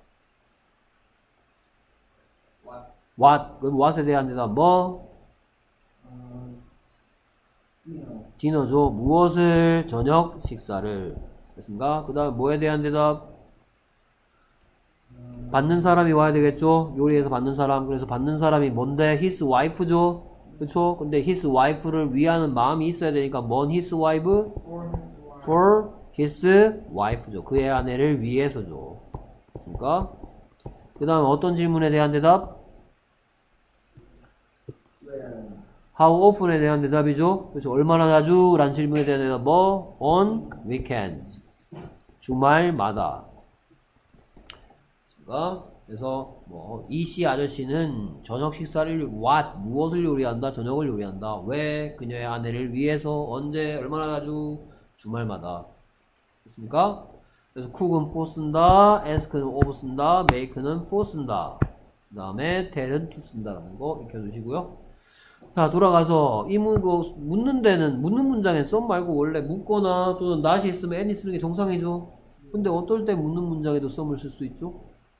What? what. 그럼 what에 대한 대답 뭐? 어, dinner. 디너죠. 무엇을? 저녁 식사를. 됐습니까? 그 다음 뭐에 대한 대답? 어, 받는 사람이 와야 되겠죠? 요리해서 받는 사람. 그래서 받는 사람이 뭔데? his wife죠? 그쵸? 근데 his wife를 위하는 마음이 있어야 되니까 뭔 his wife? for his wife. for his wife죠. 그의 아내를 위해서죠. 됐습니까? 그 다음 어떤 질문에 대한 대답? Where? how often에 대한 대답이죠. 그래서 얼마나 자주? 라는 질문에 대한 대답 뭐? on weekends. 주말마다. 됐습니까? 그래서 뭐 이씨 아저씨는 저녁 식사를 what? 무엇을 요리한다? 저녁을 요리한다. 왜? 그녀의 아내를 위해서 언제? 얼마나 자주? 주말마다. 됐습니까? 그래서 cook은 for 쓴다, ask는 of 쓴다, make는 for 쓴다. 그 다음에 tell은 to 쓴다라는 거 익혀두시고요. 자, 돌아가서 이 문, 묻는 데는, 묻는 문장에 썸 말고 원래 묻거나 또는 not이 있으면 any 쓰는 게 정상이죠. 근데 어떨 때 묻는 문장에도 썸을 쓸 수 있죠?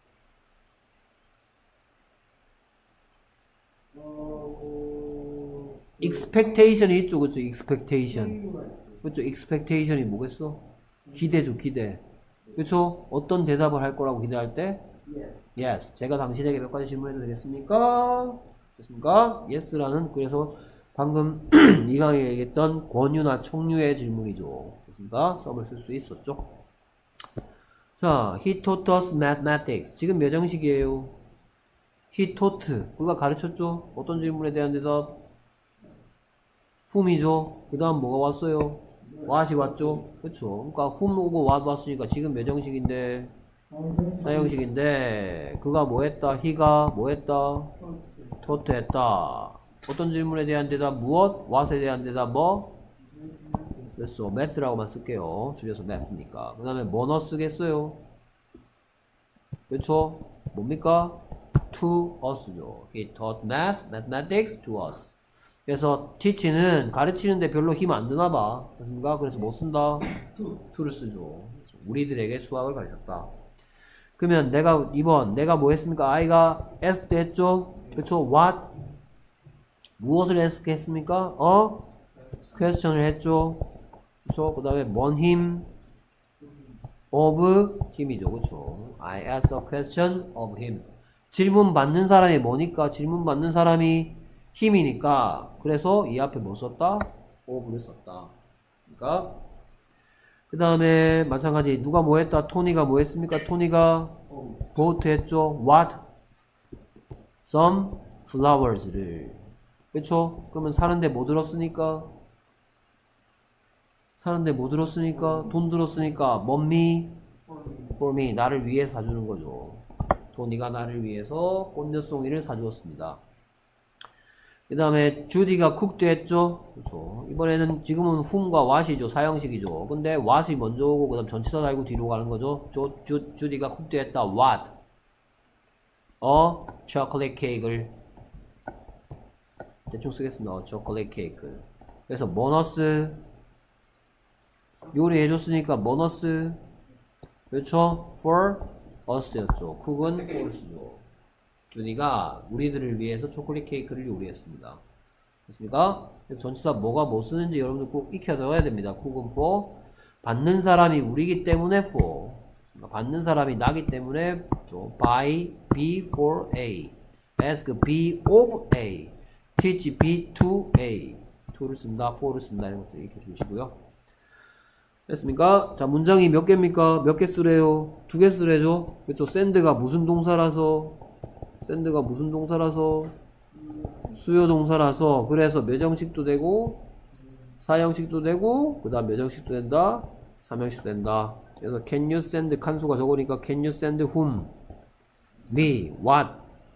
어, expectation이 있죠. 그쵸? expectation. 그쵸? expectation이 뭐겠어? 기대죠, 기대. 그쵸? 어떤 대답을 할 거라고 기대할 때? yes. yes. 제가 당신에게 몇 가지 질문해도 되겠습니까? 됐습니까? yes라는, 그래서 방금 이 강의에 얘기했던 권유나 청유의 질문이죠. 됐습니까? 썸을 쓸 수 있었죠. 자, he taught us mathematics. 지금 몇 형식이에요? he taught. 그가 가르쳤죠? 어떤 질문에 대한 대답? whom이죠? 그 다음 뭐가 왔어요? what이 왔죠? 그쵸? 그러니까 whom 오고 what 왔으니까 지금 몇 형식인데? 사 형식인데 그가 뭐 했다? he가 뭐 했다? taught 했다. 어떤 질문에 대한 대답? 무엇? what에 대한 대답 뭐? 됐어. math라고만 쓸게요. 줄여서 math니까. 그 다음에 뭐너 쓰겠어요? 그쵸? 뭡니까? to us죠. He taught math, mathematics to us. 그래서 teach는 가르치는데 별로 힘 안 드나봐. 그렇습니까? 그래서 뭐 쓴다? to를 쓰죠. 우리들에게 수학을 가르쳤다. 그러면 내가 이 번 내가 뭐 했습니까? 아이가 asked 했죠? 그쵸? what? 무엇을 ask 했습니까? 어? question을 했죠? 그쵸? 그 다음에 뭔 힘? of him이죠. 그쵸? I asked a question of him. 질문 받는 사람이 뭐니까? 질문 받는 사람이 힘이니까. 그래서 이 앞에 뭐 썼다? of를 썼다. 그렇습니까? 그 다음에 마찬가지 누가 뭐 했다? 토니가 뭐 했습니까? 토니가 bought 했죠? what? some flowers를. 그쵸? 그러면 사는데 뭐 들었으니까? 사는데 뭐 들었으니까? 돈 들었으니까 뭔 me? for me. 나를 위해 사주는 거죠. 토니가 나를 위해서 꽃녀송이를 사주었습니다. 그 다음에 주디가 쿡도 했죠. 그렇죠. 이번에는 지금은 whom과 what이죠. 사형식이죠. 근데 what이 먼저 오고 그 다음 전치사 달고 뒤로 가는 거죠. 주, 주, 주디가 쿡도 했다. what? 어? chocolate cake를 대충 쓰겠습니다. 어, chocolate cake. 그래서 보너스 요리해줬으니까 보너스 그렇죠? for us였죠. 쿡은 for스죠. 주디가 우리들을 위해서 초콜릿 케이크를 요리했습니다. 됐습니까? 전치사 뭐가 뭐 쓰는지 여러분들 꼭 익혀둬야 됩니다. 쿡은 for. 받는 사람이 우리기 때문에 for. 됐습니까? 받는 사람이 나기 때문에 buy B for A. ask B of A. teach B to A. to를 쓴다, for를 쓴다 이런 것들 익혀주시고요. 됐습니까? 자, 문장이 몇 개입니까? 몇 개 쓰래요? 두 개 쓰래죠? 그렇죠? send가 무슨 동사라서? send가 무슨 동사라서? 수요 동사라서 그래서 몇 형식도 되고 사형식도 되고 그 다음 몇 형식도 된다? 삼 형식도 된다. 그래서 can you send 칸수가 적으니까 can you send whom? me, what?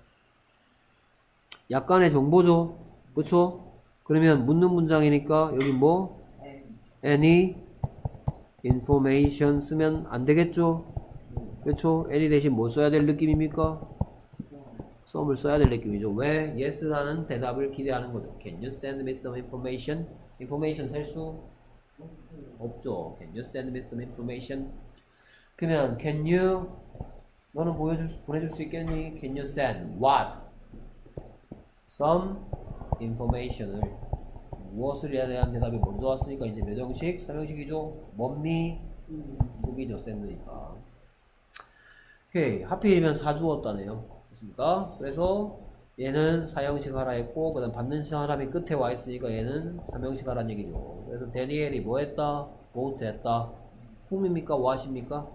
약간의 정보죠. 그쵸? 그러면 묻는 문장이니까 여기 뭐? any information 쓰면 안 되겠죠? 그렇죠? any 대신 뭐 써야 될 느낌입니까? some을 써야 될 느낌이죠. 왜? yes라는 대답을 기대하는 거죠. Can you send me some information? information 셀 수 없죠. Can you send me some information? 그러면 can you 너는 보여줄 수, 보내줄 수 있겠니? Can you send what? some information을 무엇을에 대한 대답이 먼저 왔으니까 이제 몇 형식? 삼 형식이죠. 뭡니? 죽이죠. send니까. 오케이. 하필이면 사주었다네요. 됐습니까? 그래서 얘는 사 형식 하라 했고 그 다음 받는 사람이 끝에 와 있으니까 얘는 삼 형식 하라는 얘기죠. 그래서 데니엘이 뭐 했다? 보트 했다. whom입니까? what입니까?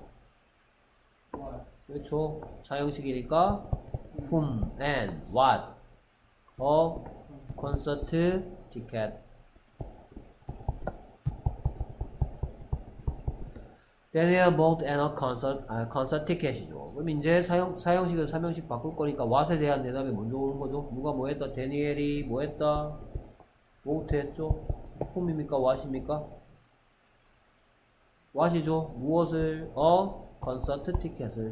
그렇죠. 사 형식이니까 whom and what a concert ticket. 데니엘 bought and a concert, 아, concert ticket이죠. 그럼 이제 사형, 사형식을 삼 형식 바꿀 거니까 what에 대한 대답이 먼저 오는 거죠. 누가 뭐 했다? 데니엘이 뭐 했다? bought 했죠. whom입니까? what입니까? what이죠. 무엇을? a concert ticket을.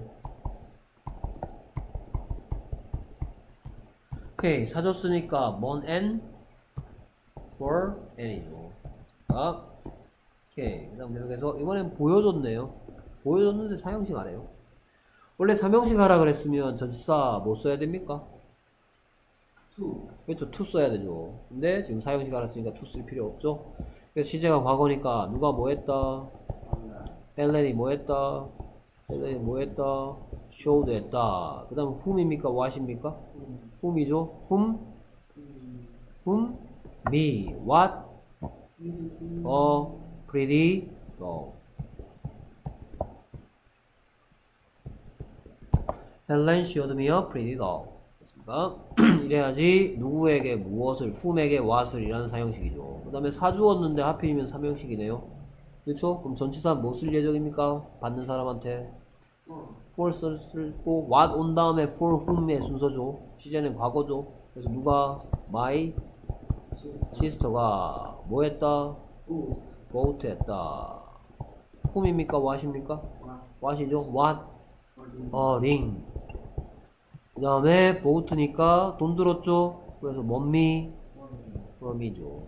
오케이. 사줬으니까 뭔 and for and이죠. 아. 오케이. 그 다음 계속해서 이번엔 보여줬네요. 보여줬는데 사형식 하래요. 원래 삼 형식 하라 그랬으면 전치사 뭐 써야 됩니까? to. 그렇죠. to 써야 되죠. 근데 지금 사 형식 하라 했으니까 to 쓸 필요 없죠. 그래서 시제가 과거니까 누가 뭐 했다? 헬렌이 뭐 했다? 헬렌이 뭐 했다? showed 했다. 그 다음 whom입니까? what입니까? whom이죠. whom? whom? me. what? 어 pretty doll. Helen showed me a pretty doll. 됐습니까? 이래야지 누구에게 무엇을, whom에게 what을 이라는 사형식이죠. 그 다음에 사주었는데 하필이면 삼형식이네요. 그렇죠? 그럼 전치사 뭐 쓸 예정입니까? 받는 사람한테 for 쓸고 what 온 다음에 for whom의 순서죠. 시제는 과거죠. 그래서 누가 my sister가 뭐 했다? bought 했다. whom입니까? what입니까? what이죠. what? 어, ring. 그 다음에 bought니까 돈 들었죠. 그래서 mommy for me죠.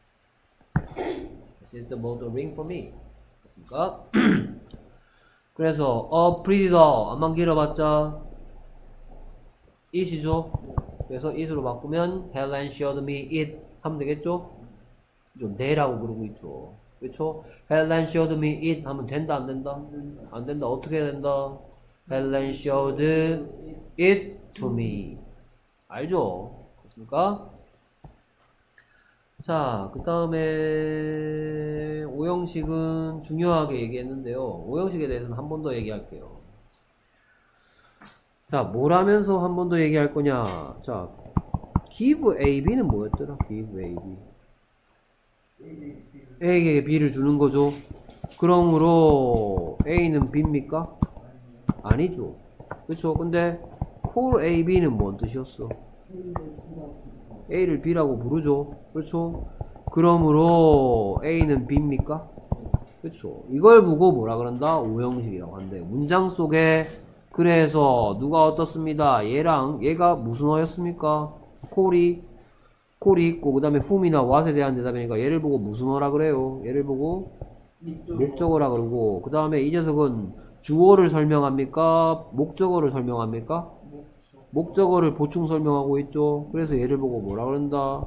This is the boat ring for me. 됐습니까? 그래서 a pretty doll 안만 길어봤자 it이죠. 그래서 it으로 바꾸면 Helen showed me it 하면 되겠죠? 좀 네라고 그러고 있죠. 그렇죠? Helen showed me it 하면 된다 안 된다? 안 된다. 어떻게 된다? Helen showed it to me. 알죠? 그렇습니까? 자, 그 다음에 오형식은 중요하게 얘기했는데요. 오형식에 대해서는 한 번 더 얘기할게요. 자, 뭘 하면서 한 번 더 얘기할 거냐? 자, give AB는 뭐였더라? give AB. A에게 B를 주는 거죠. 그러므로 A는 B입니까? 아니죠. 그쵸? 근데 call AB는 뭔 뜻이었어? A를 B라고 부르죠. 그렇죠? 그러므로 A는 B입니까? 그렇죠. 이걸 보고 뭐라 그런다? 오형식이라고 한대. 문장 속에 그래서 누가 어떻습니다. 얘랑 얘가 무슨 어였습니까? 콜이 콜이 있고 그 다음에 whom이나 what에 대한 대답이니까 얘를 보고 무슨 어라 그래요? 얘를 보고 목적어라 그러고 그 다음에 이 녀석은 주어를 설명합니까? 목적어를 설명합니까? 목적어를 보충 설명하고 있죠. 그래서 얘를 보고 뭐라 그런다?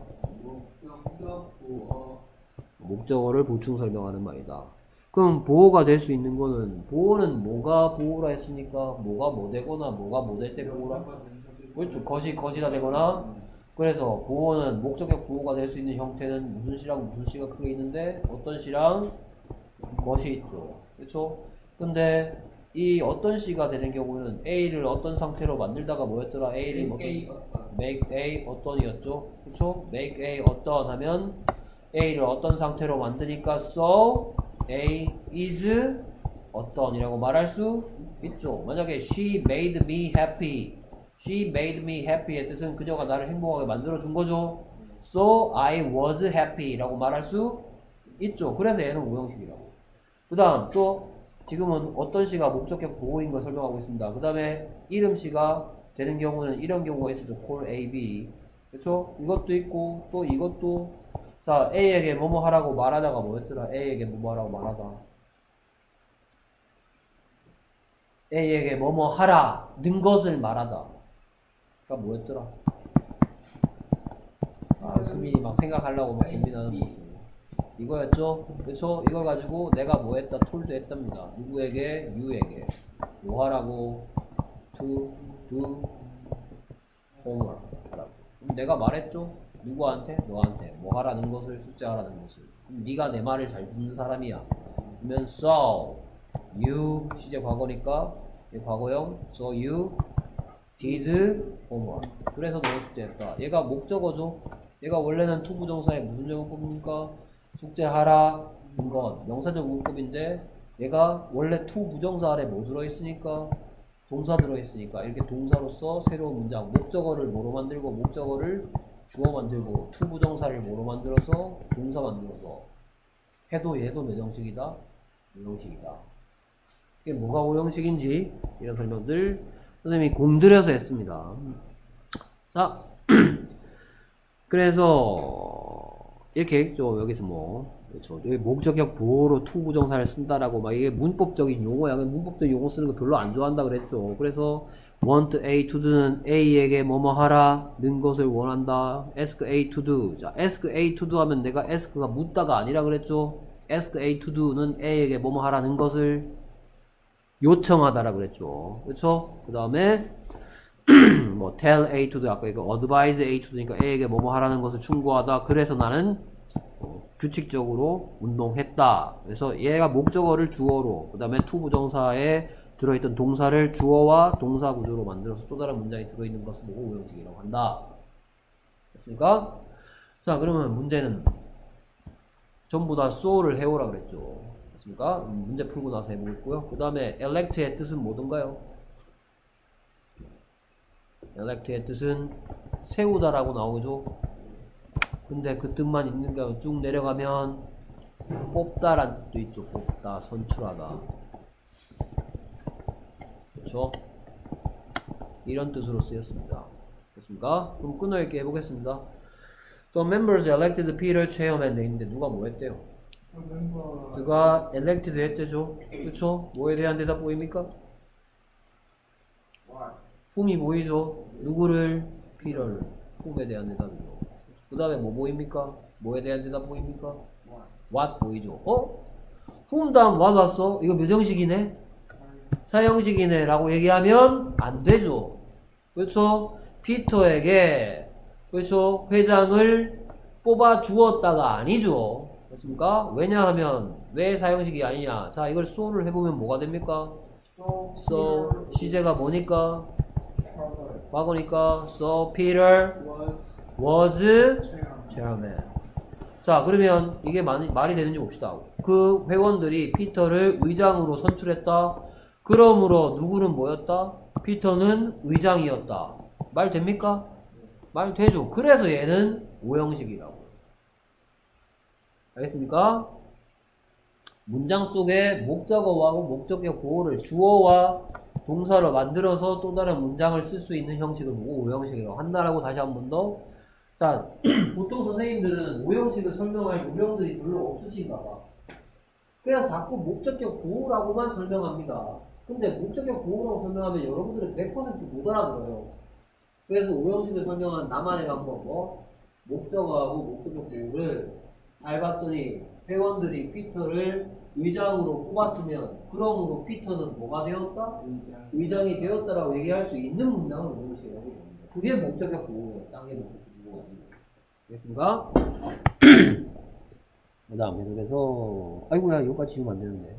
목적어를 보충 설명하는 말이다. 그럼 보호가 될 수 있는 거는 보호는 뭐가 보호라 했으니까 뭐가 뭐 되거나 뭐가 뭐 될 때 보호라? 그렇죠. 것이 것이라 되거나 그래서 보호는 목적격 보호가 될 수 있는 형태는 무슨 시랑 무슨 시가 크게 있는데 어떤 시랑 것이 있죠. 그렇죠? 근데 이 어떤 시가 되는 경우는 A를 어떤 상태로 만들다가 뭐였더라? A를 뭐 make A 어떤이었죠? 그쵸? make A 어떤 하면 A를 어떤 상태로 만드니까 so A is 어떤이라고 말할 수 있죠. 만약에 she made me happy, she made me happy의 뜻은 그녀가 나를 행복하게 만들어준 거죠. so I was happy 라고 말할 수 있죠. 그래서 얘는 오형식이라고. 그 다음 또 지금은 어떤 시가 목적격 보호인 걸 설명하고 있습니다. 그 다음에 이름 시가 되는 경우는 이런 경우가 있어죠. call A, B. 그쵸? 이것도 있고 또 이것도 자 A에게 뭐뭐 하라고 말하다가 뭐였더라? A에게 뭐뭐 하라고 말하다. A에게 뭐뭐 하라는 것을 말하다. 그니까 뭐였더라? 아, 수민이 막 생각하려고 막 고민하는 모습. 이거였죠? 그쵸? 이걸 가지고 내가 뭐 했다? 톨드 했답니다. 누구에게? 유에게. 뭐 하라고? To do homework 하라고. 그럼 내가 말했죠? 누구한테? 너한테. 뭐 하라는 것을, 숙제하라는 것을. 그럼 네가 내 말을 잘 듣는 사람이야. 그러면 so you 시제 과거니까 과거형 so you did homework. 그래서 너 숙제했다. 얘가 목적어죠? 얘가 원래는 to 부정사의 무슨 제목법입니까? 숙제하라 건 명사적 문법인데 얘가 원래 to 부정사 아래 뭐 들어있으니까 동사 들어있으니까 이렇게 동사로서 새로운 문장 목적어를 뭐로 만들고 목적어를 주어 만들고 to 부정사를 뭐로 만들어서 동사 만들어서 해도 얘도 몇 형식이다? 오형식이다. 이게 뭐가 오형식인지 이런 설명들 선생님이 공들여서 했습니다. 자 그래서 이렇게 했죠. 여기서 뭐 그렇죠. 여기 목적격 보호로 to 부정사를 쓴다라고 막 이게 문법적인 용어야. 문법적인 용어 쓰는 거 별로 안 좋아한다 그랬죠. 그래서 want A to do는 A에게 뭐뭐 하라는 것을 원한다. ask A to do. 자, ask A to do 하면 내가 ask가 묻다가 아니라 그랬죠. ask A to do는 A에게 뭐뭐 하라는 것을 요청하다라 그랬죠. 그렇죠? 그 다음에 뭐 tell A to do 아까 이거 advise A to do니까 A에게 뭐뭐 하라는 것을 충고하다. 그래서 나는 어, 규칙적으로 운동했다. 그래서 얘가 목적어를 주어로 그 다음에 to 부정사에 들어있던 동사를 주어와 동사 구조로 만들어서 또 다른 문장이 들어있는 것을 보고 오형식이라고 한다. 됐습니까? 자 그러면 문제는 전부 다 so를 해오라 그랬죠. 됐습니까? 문제 풀고 나서 해보겠고요. 그 다음에 elect의 뜻은 뭐던가요? elect의 뜻은 세우다라고 나오죠. 근데 그 뜻만 있는가 쭉 내려가면 뽑다란 뜻도 있죠. 뽑다, 선출하다. 그렇죠? 이런 뜻으로 쓰였습니다. 됐습니까? 그럼 끊어읽기 해보겠습니다. The members elected Peter chairman 돼 있는데 누가 뭐 했대요? 그가 elected 했대죠. 그쵸? 뭐에 대한 대답 보입니까? whom이 보이죠? 누구를? Peter를. whom에 대한 대답이죠. 그 다음에 뭐 보입니까? 뭐에 대한 대답 보입니까? what 보이죠? 어? whom 다음 what 왔어? 이거 몇 형식이네? 사형식이네 라고 얘기하면 안 되죠. 그렇죠? 피터에게 그렇죠? 회장을 뽑아 주었다가 아니죠. 맞습니까? 왜냐하면 왜 사형식이 아니냐? 자 이걸 so를 해보면 뭐가 됩니까? so 시제가 뭐니까? 과거니까 so Peter was chairman. 자 그러면 이게 말이, 말이 되는지 봅시다. 그 회원들이 피터를 의장으로 선출했다. 그러므로 누구는 뭐였다? 피터는 의장이었다. 말 됩니까? 말 되죠. 그래서 얘는 오형식이라고. 알겠습니까? 문장 속에 목적어하고 목적격 보호를 주어와 동사로 만들어서 또 다른 문장을 쓸 수 있는 형식을 보고 오형식이라고 한다라고 다시 한 번 더. 자, 보통 선생님들은 오형식을 설명할 요령들이 별로 없으신가 봐. 그래서 자꾸 목적격 보호라고만 설명합니다. 근데 목적격 보호라고 설명하면 여러분들은 백 퍼센트 못 알아들어요. 그래서 오형식을 설명한 나만의 방법, 뭐 목적어하고 목적격 보호를 잘 봤더니 회원들이 피터를 의장으로 뽑았으면 그러므로 피터는 뭐가 되었다? 의장. 의장이 되었다라고 얘기할 수 있는 문장을 오형식이라고 합니다. 그게 목적격 보호예요. 딴게 목적격 보호가 아니에요. 알겠습니까? 그 다음 계속해서 아이고야 여기까지 지우면 안 되는데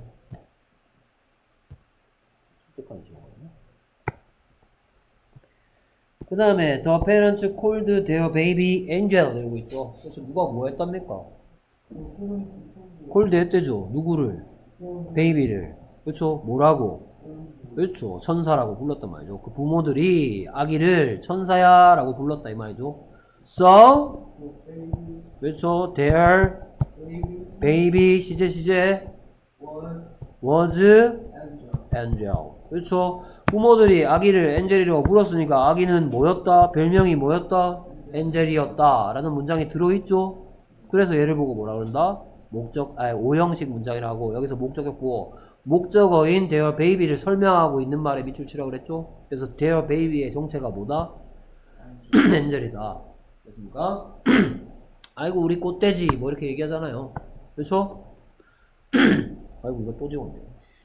숙제까지 지워가네. 그 다음에 the parents called their baby angel 이러고 있죠. 그래서 누가 뭐 했답니까? called 했대죠. 누구를? 베이비를. 그렇죠? 뭐라고? 그렇죠. 천사라고 불렀단 말이죠. 그 부모들이 아기를 천사야 라고 불렀다 이 말이죠. So 그렇죠. their baby 시제 시제 was angel. 그렇죠. 부모들이 아기를 엔젤이라고 불렀으니까 아기는 뭐였다? 별명이 뭐였다? 엔젤이었다 라는 문장이 들어있죠. 그래서 얘를 보고 뭐라 그런다? 목적, 아니 오형식 문장이라고. 여기서 목적격 보호 목적어인 their baby를 설명하고 있는 말에 밑줄 치라고 그랬죠. 그래서 their baby의 정체가 뭐다? 엔젤이다. 됐습니까? 아이고 우리 꽃돼지 뭐 이렇게 얘기하잖아요. 그렇죠? 아이고 이거 또 지웠네.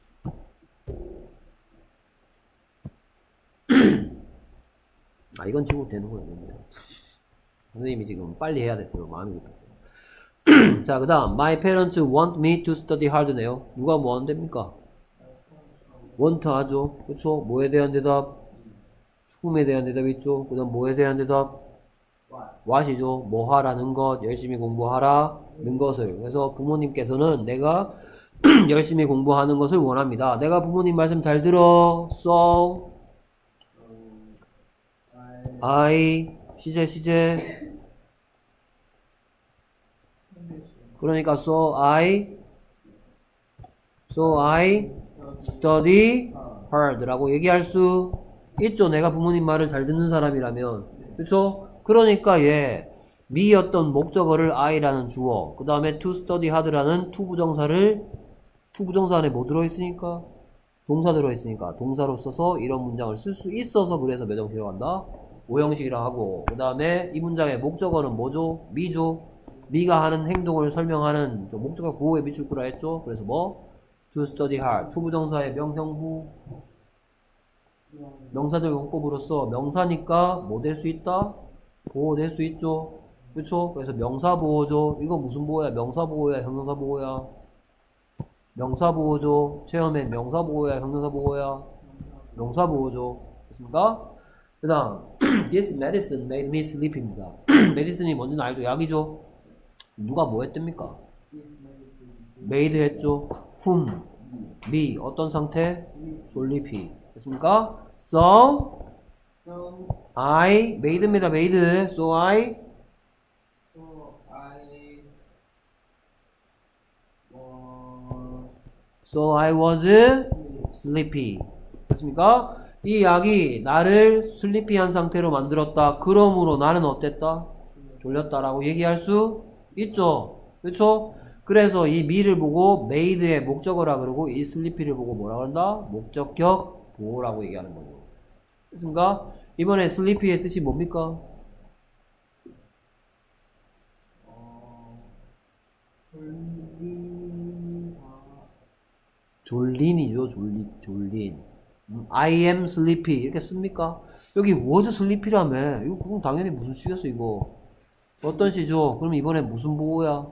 아 이건 지워도 되는 거예요. 선생님이 지금 빨리 해야 됐어요. 마음이 급했어요. 자, 그 다음 My parents want me to study hard네요. 누가 뭐 한답니까? want 하죠. 그쵸? 뭐에 대한 대답? whom에 대한 대답 있죠. 그 다음 뭐에 대한 대답? what이죠. 뭐 하라는 것, 열심히 공부하라는 것을. 그래서 부모님께서는 내가 열심히 공부하는 것을 원합니다. 내가 부모님 말씀 잘 들어. So I 시제 시제 그러니까 so I so I study hard라고 얘기할 수 있죠. 내가 부모님 말을 잘 듣는 사람이라면. 그렇죠? 그러니까 얘 me였던 목적어를 I라는 주어 그 다음에 to study hard라는 to 부정사를 to 부정사 안에 뭐 들어있으니까? 동사 들어있으니까 동사로 써서 이런 문장을 쓸 수 있어서 그래서 몇 형식이라고 한다? 오형식이라 하고 그 다음에 이 문장의 목적어는 뭐죠? 미죠. 미가 하는 행동을 설명하는 목적어 보호에 밑줄 거라 했죠. 그래서 뭐? to study hard. to 부정사의 명형부 명사적 용법으로서 명사니까 뭐 될 수 있다? 보호될 수 있죠. 그쵸? 그래서 명사보호죠. 이거 무슨 보호야? 명사보호야? 형용사보호야? 명사보호죠. 체험의 명사보호야? 형용사보호야? 명사보호죠. 됐습니까? 그 다음 This medicine made me sleepy입니다. 메디슨이 뭔지는 알죠? 약이죠? 누가 뭐 했답니까? made 했죠? whom, me 어떤 상태? sleepy 됐습니까? So I made입니다. made so I so I was sleepy 됐습니까? 이 약이 나를 슬리피한 상태로 만들었다. 그러므로 나는 어땠다? 졸렸다라고 얘기할 수 있죠. 그렇죠? 그래서 이 me를 보고 made의 목적어라 그러고 이 sleepy를 보고 뭐라 그런다? 목적격 보호라고 얘기하는 거죠. 됐습니까? 이번에 sleepy의 뜻이 뭡니까? 졸린이죠. 졸린. 졸린. I am sleepy 이렇게 씁니까? 여기 was sleepy라며. 이거 그럼 당연히 무슨 시겠어 이거. 어떤 시죠? 그럼 이번에 무슨 보호야?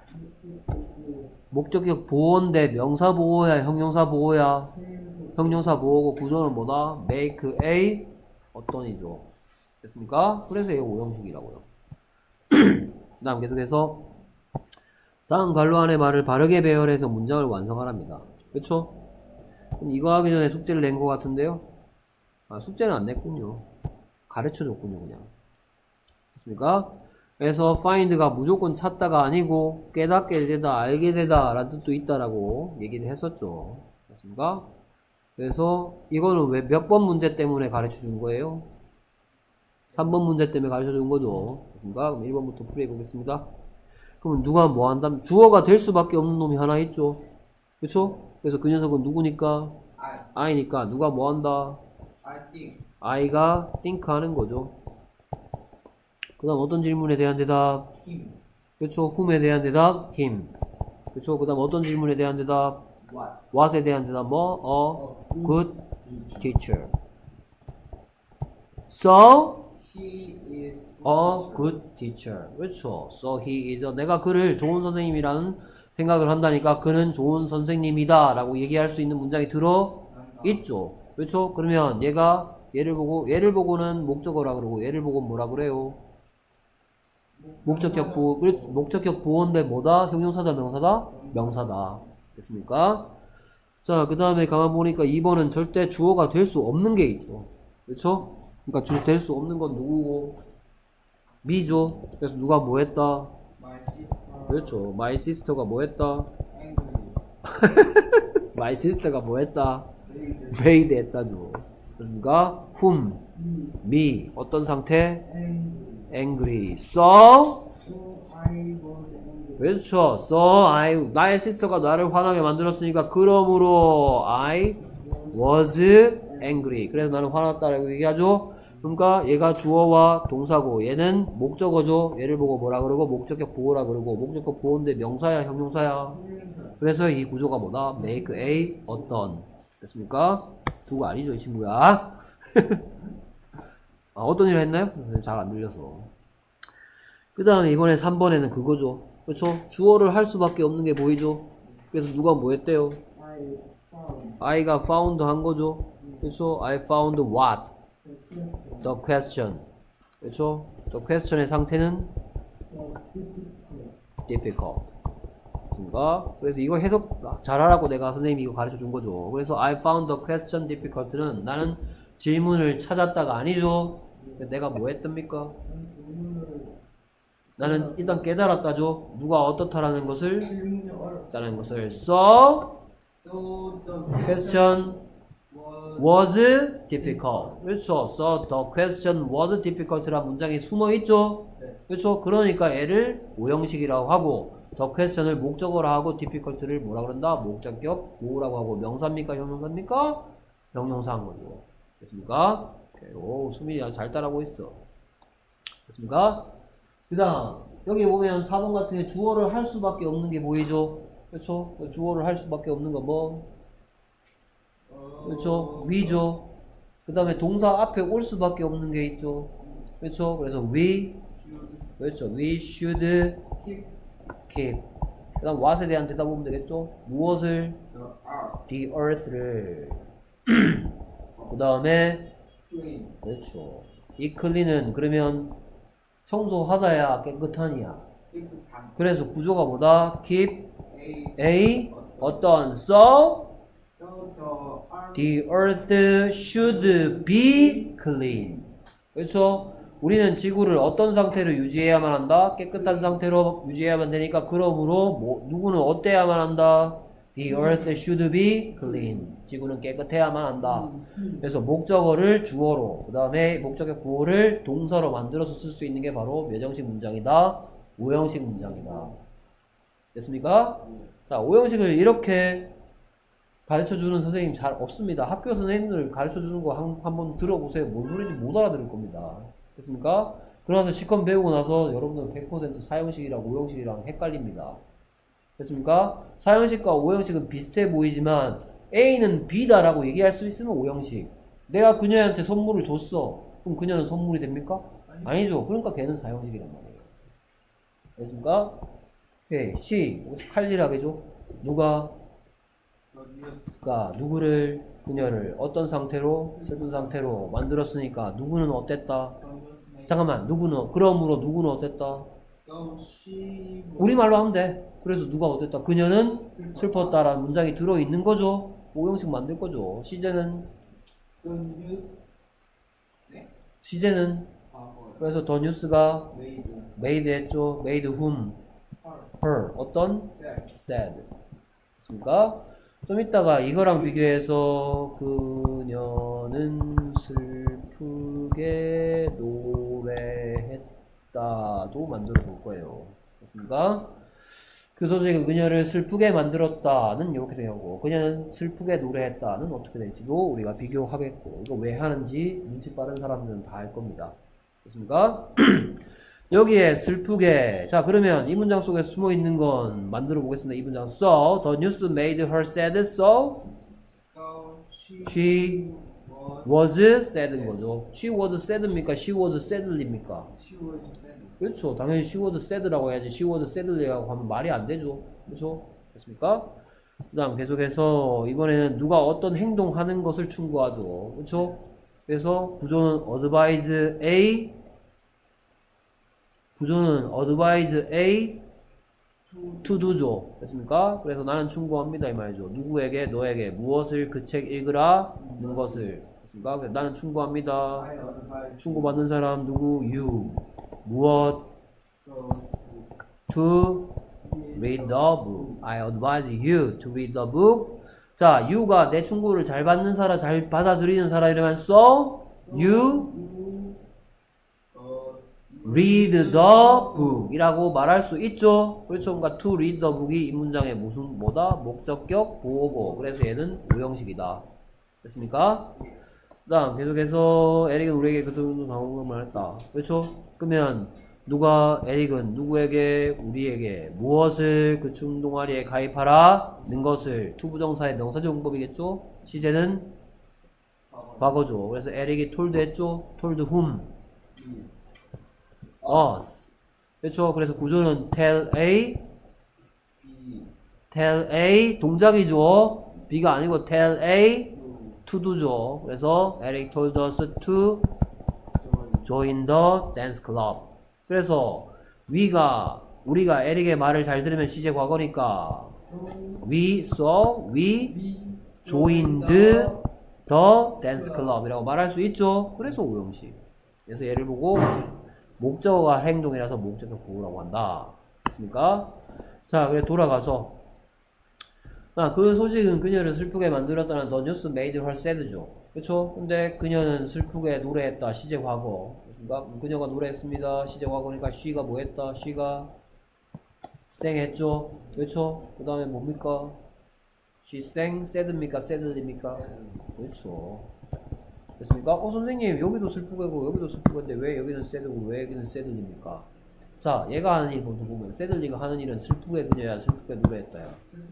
목적격 보호인데 명사 보호야? 형용사 보호야? 형용사 보호고 구조는 뭐다? make a 어떤 이죠. 됐습니까? 그래서 이거 오형식이라고요. 그 다음 계속해서 다음 관로 안의 말을 바르게 배열해서 문장을 완성하랍니다. 그쵸? 그럼 이거 하기 전에 숙제를 낸 것 같은데요? 아, 숙제는 안 냈군요. 가르쳐 줬군요, 그냥. 됐습니까? 그래서 find가 무조건 찾다가 아니고 깨닫게 되다, 알게 되다 라는 뜻도 있다라고 얘기를 했었죠. 됐습니까? 그래서 이거는 왜 몇 번 문제 때문에 가르쳐 준 거예요? 삼 번 문제 때문에 가르쳐 준 거죠. 됐습니까? 그럼 일 번부터 풀이해 보겠습니다. 그럼 누가 뭐 한다면 주어가 될 수밖에 없는 놈이 하나 있죠. 그쵸? 그래서 그 녀석은 누구니까? I. I니까 누가 뭐 한다? I think. I가 think 하는 거죠. 그 다음 어떤 질문에 대한 대답? Him. 그쵸? whom에 대한 대답? him. 그쵸? 그 다음 어떤 질문에 대한 대답? What. what에 대한 대답? 뭐? a good teacher. So, He is a good teacher. 그렇죠. So he is a, 내가 그를 좋은 선생님이라는 생각을 한다니까 그는 좋은 선생님이다 라고 얘기할 수 있는 문장이 들어 있죠. 그렇죠? 그러면 얘가 얘를 보고 얘를 보고는 목적어라 그러고 얘를 보고 뭐라 그래요? 목적격 보호. 그렇지. 목적격 보호인데 뭐다? 형용사다 명사다? 명사다. 됐습니까? 자, 그 다음에 가만 보니까 이 번은 절대 주어가 될 수 없는 게 있죠. 그렇죠? 그러니까 주 될 수 없는 건 누구고? 미죠. 그래서 누가 뭐 했다? My sister. 그렇죠. My sister가 뭐 했다? Angry. My sister가 뭐 했다? made 했다죠. 그렇습니까? whom, me. 어떤 상태? Angry. angry. so So I was angry. 그렇죠. so I 나의 sister가 나를 화나게 만들었으니까 그러므로 I was angry. 그래서 나는 화났다라고 얘기하죠. 그러니까 얘가 주어와 동사고 얘는 목적어죠. 얘를 보고 뭐라 그러고 목적격 보호라 그러고 목적격 보호인데 명사야 형용사야. 그래서 이 구조가 뭐다? make a 어떤. 됐습니까? 두가 아니죠 이 친구야. 아, 어떤 일을 했나요? 잘 안 들려서. 그 다음에 이번에 삼 번에는 그거죠. 그렇죠? 주어를 할 수밖에 없는 게 보이죠? 그래서 누가 뭐 했대요? I found. I가 found 한 거죠. 그렇죠? I found what? The question. 그렇죠? The question의 상태는 difficult. 맞습니까? 그래서 이거 해석 잘하라고 내가 선생님이 이거 가르쳐 준 거죠. 그래서 I found the question difficult는 나는 질문을 찾았다가 아니죠. 내가 뭐 했답니까? 나는 일단 깨달았다죠. 누가 어떻다라는 것을 질문이 어렵다는 것을 so So the question was was difficult. 그렇죠. So the question was difficult라는 문장이 숨어 있죠. 네. 그렇죠. 그러니까 얘를 오형식이라고 하고 the question을 목적어로 하고 difficult를 뭐라 그런다? 목적격 보호라고 하고 명사입니까? 형용사입니까? 형용사인 거죠. 됐습니까? 오케이. 오, 수민이 아주 잘 따라하고 있어. 됐습니까? 그 다음 여기 보면 사 번 같은 게 주어를 할 수밖에 없는 게 보이죠? 그렇죠? 주어를 할 수밖에 없는 거 뭐? 그렇죠? we죠. 그 다음에 동사 앞에 올 수밖에 없는 게 있죠. 그렇죠? 그래서 we, 그렇죠? we should keep keep. 그 다음 what에 대한 대답 보면 되겠죠? 무엇을? the earth the earth를. 그 다음에 clean. 그렇죠. 이 clean은 그러면 청소하다야 깨끗하니야. Keep 반. 그래서 구조가 뭐다? keep A. a 어떤 so So the the earth earth should be clean. 그렇죠? 우리는 지구를 어떤 상태로 유지해야만 한다? 깨끗한 상태로 유지해야만 되니까 그러므로 뭐, 누구는 어때야만 한다? The earth should be clean. 지구는 깨끗해야만 한다. 그래서 목적어를 주어로, 그 다음에 목적격 보호를 동사로 만들어서 쓸 수 있는 게 바로 몇 형식 문장이다? 오형식 문장이다. 됐습니까? 자, 오형식을 이렇게 가르쳐주는 선생님 잘 없습니다. 학교 선생님들 가르쳐주는 거 한, 한번 들어보세요. 뭔 소리인지 못 알아들을 겁니다. 됐습니까? 그러나서 시컨 배우고 나서 여러분들 백 퍼센트 사형식이랑 오형식이랑 헷갈립니다. 됐습니까? 사형식과 오형식은 비슷해 보이지만 A는 B다라고 얘기할 수 있으면 오형식. 내가 그녀한테 선물을 줬어. 그럼 그녀는 선물이 됩니까? 아니죠. 그러니까 걔는 사형식이란 말이에요. 됐습니까? 오케이. C. 여기서 칼질하게죠. 누가? 가 누구를 그녀를 어떤 상태로 슬픈 상태로 만들었으니까 누구는 어땠다? 잠깐만 누구는 그러므로 누구는 어땠다? So she was 우리말로 하면 돼. 그래서 누가 어땠다? 그녀는 슬펐다라는 문장이 들어있는 거죠. 오형식 만들 거죠. 시제는 the news 네? 시제는 과거 그래서 더 뉴스가 made made 했죠. made whom? her her 어떤? sad. sad. 됐습니까? 좀 이따가 이거랑 비교해서 그녀는 슬프게 노래했다도 만들어 볼 거예요. 됐습니까? 그 소식은 그녀를 슬프게 만들었다는 이렇게 생각하고 그녀는 슬프게 노래했다는 어떻게 될지도 우리가 비교하겠고 이거 왜 하는지 눈치 빠른 사람들은 다 알 겁니다. 됐습니까? 여기에 슬프게 자 그러면 이 문장 속에 숨어 있는 건 만들어 보겠습니다. 이 문장 So the news made her sad so So she, she was was sad인 거죠. She was sad입니까? She was sadly입니까? she was sad. 그렇죠. 당연히 she was sad라고 해야지 she was sadly라고 하면 말이 안 되죠. 그렇죠? 됐습니까? 그 다음 계속해서 이번에는 누가 어떤 행동하는 것을 충고하죠. 그렇죠? 그래서 구조는 advise A, 구조는 advise A to do죠. 됐습니까? 그래서 나는 충고합니다 이 말이죠. 누구에게? 너에게 무엇을 그 책 읽으라는 것을. 됐습니까? 그래서 나는 충고합니다. I advise 충고받는 사람 누구? you. 무엇? the to read the book. I advise you to read the book. 자, you가 내 충고를 잘 받는 사람, 잘 받아들이는 사람이라면 so you read the book 이라고 말할 수 있죠. 그렇죠. 그러니까 to read the book이 이 문장의 무슨 뭐다? 목적격 보호고. 그래서 얘는 오형식이다. 됐습니까? 그 다음 계속해서 에릭은 우리에게 그 정도 당황을 말했다. 그렇죠? 그러면 누가 에릭은 누구에게 우리에게 무엇을 그 충동아리에 가입하라는 것을 투부정사의 명사적 용법이겠죠? 시제는 과거죠. 그래서 에릭이 told 했죠? told whom? us. 그렇죠? 그래서 구조는 tell A, B tell A 동작이죠. B가 아니고 tell A to do죠. 그래서 Eric told us to join the dance club. 그래서 we가 우리가 에릭의 말을 잘 들으면 시제 과거니까 we saw we joined the dance club 이라고 말할 수 있죠. 그래서 오형식. 그래서 얘를 보고 목적어가 행동이라서 목적격 보호라고 한다. 됐습니까? 자, 그래 돌아가서 아, 그 소식은 그녀를 슬프게 만들었다는 the news made her sad죠. 그쵸? 근데 그녀는 슬프게 노래했다. 시제 과거. 그렇습니까? 그녀가 노래했습니다. 시제 과거니까 she가 뭐 했다? she가 sang 했죠. 그렇죠? 그 다음에 뭡니까? she sang sad입니까? sad입니까? 그렇죠. 됐습니까? 어 선생님 여기도 슬프게고 여기도 슬프건데 왜 여기는 sad고 왜 여기는 sad입니까? 자, 얘가 하는 일 보면 sadly가 하는 일은 슬프게 그녀야 슬프게 노래했다야.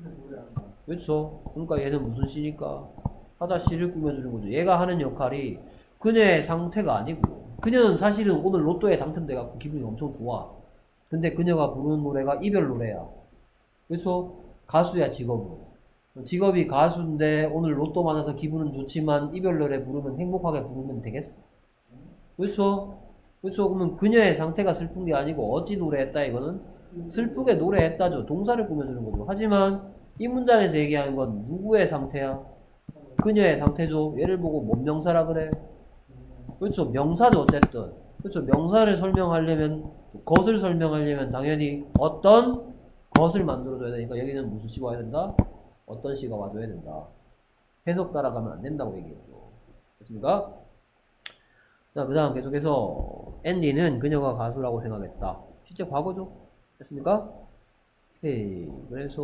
그렇죠? 그러니까 얘는 무슨 시니까? 하다 시를 꾸며주는 거죠. 얘가 하는 역할이 그녀의 상태가 아니고 그녀는 사실은 오늘 로또에 당첨돼갖고 기분이 엄청 좋아. 근데 그녀가 부르는 노래가 이별 노래야. 그렇죠? 가수야 직업으로. 직업이 가수인데 오늘 로또 많아서 기분은 좋지만 이별 노래 부르면 행복하게 부르면 되겠어? 그렇죠? 그렇죠? 그러면 그녀의 상태가 슬픈 게 아니고 어찌 노래했다 이거는? 슬프게 노래했다죠. 동사를 꾸며주는 거죠. 하지만 이 문장에서 얘기하는 건 누구의 상태야? 그녀의 상태죠. 얘를 보고 뭔 명사라 그래? 그렇죠. 명사죠. 어쨌든. 그렇죠. 명사를 설명하려면 것을 설명하려면 당연히 어떤 것을 만들어줘야 되니까 여기는 무슨 시가 와야 된다? 어떤 시가 와줘야 된다. 해석 따라가면 안 된다고 얘기했죠. 됐습니까? 자, 그 다음 계속해서 앤디는 그녀가 가수라고 생각했다. 실제 과거죠. 됐습니까? 오케이. 그래서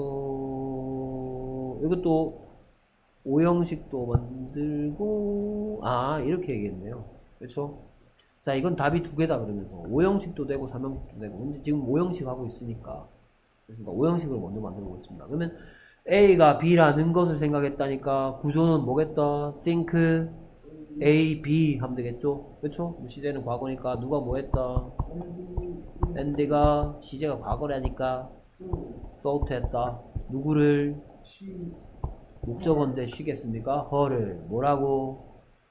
이것도 오형식도 만들고 아 이렇게 얘기했네요. 그렇죠? 자, 이건 답이 두 개다 그러면서 오형식도 되고 삼형식도 되고 근데 지금 오형식 하고 있으니까 됐습니까? 오형식을 먼저 만들고 있습니다. 그러면 A가 B라는 것을 생각했다니까 구조는 뭐겠다? think A, B 하면 되겠죠? 그렇죠? 시제는 과거니까 누가 뭐 했다? 앤디가 시제가 과거라니까 thought 했다. 누구를? 목적어인데 쉬겠습니까? her를 뭐라고?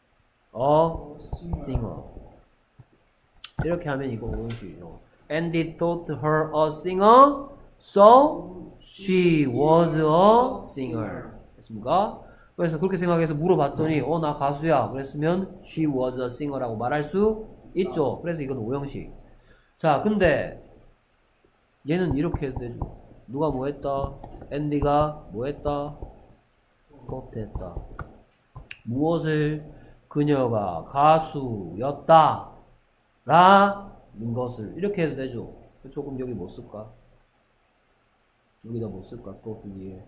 a singer. 이렇게 하면 이거 오형식이죠. Andy thought her a singer, so she was a singer. 됐습니까? 그래서 그렇게 생각해서 물어봤더니 어 나 가수야 그랬으면 she was a singer라고 말할 수 있죠. 그래서 이건 오형식. 자, 근데 얘는 이렇게 해도 되죠. 누가 뭐 했다? 앤디가 뭐 했다? thought 했다. 무엇을? 그녀가 가수였다 라는 것을 이렇게 해도 되죠. 조금 여기 못 쓸까? 여기다 못 쓸까? 또 뒤에.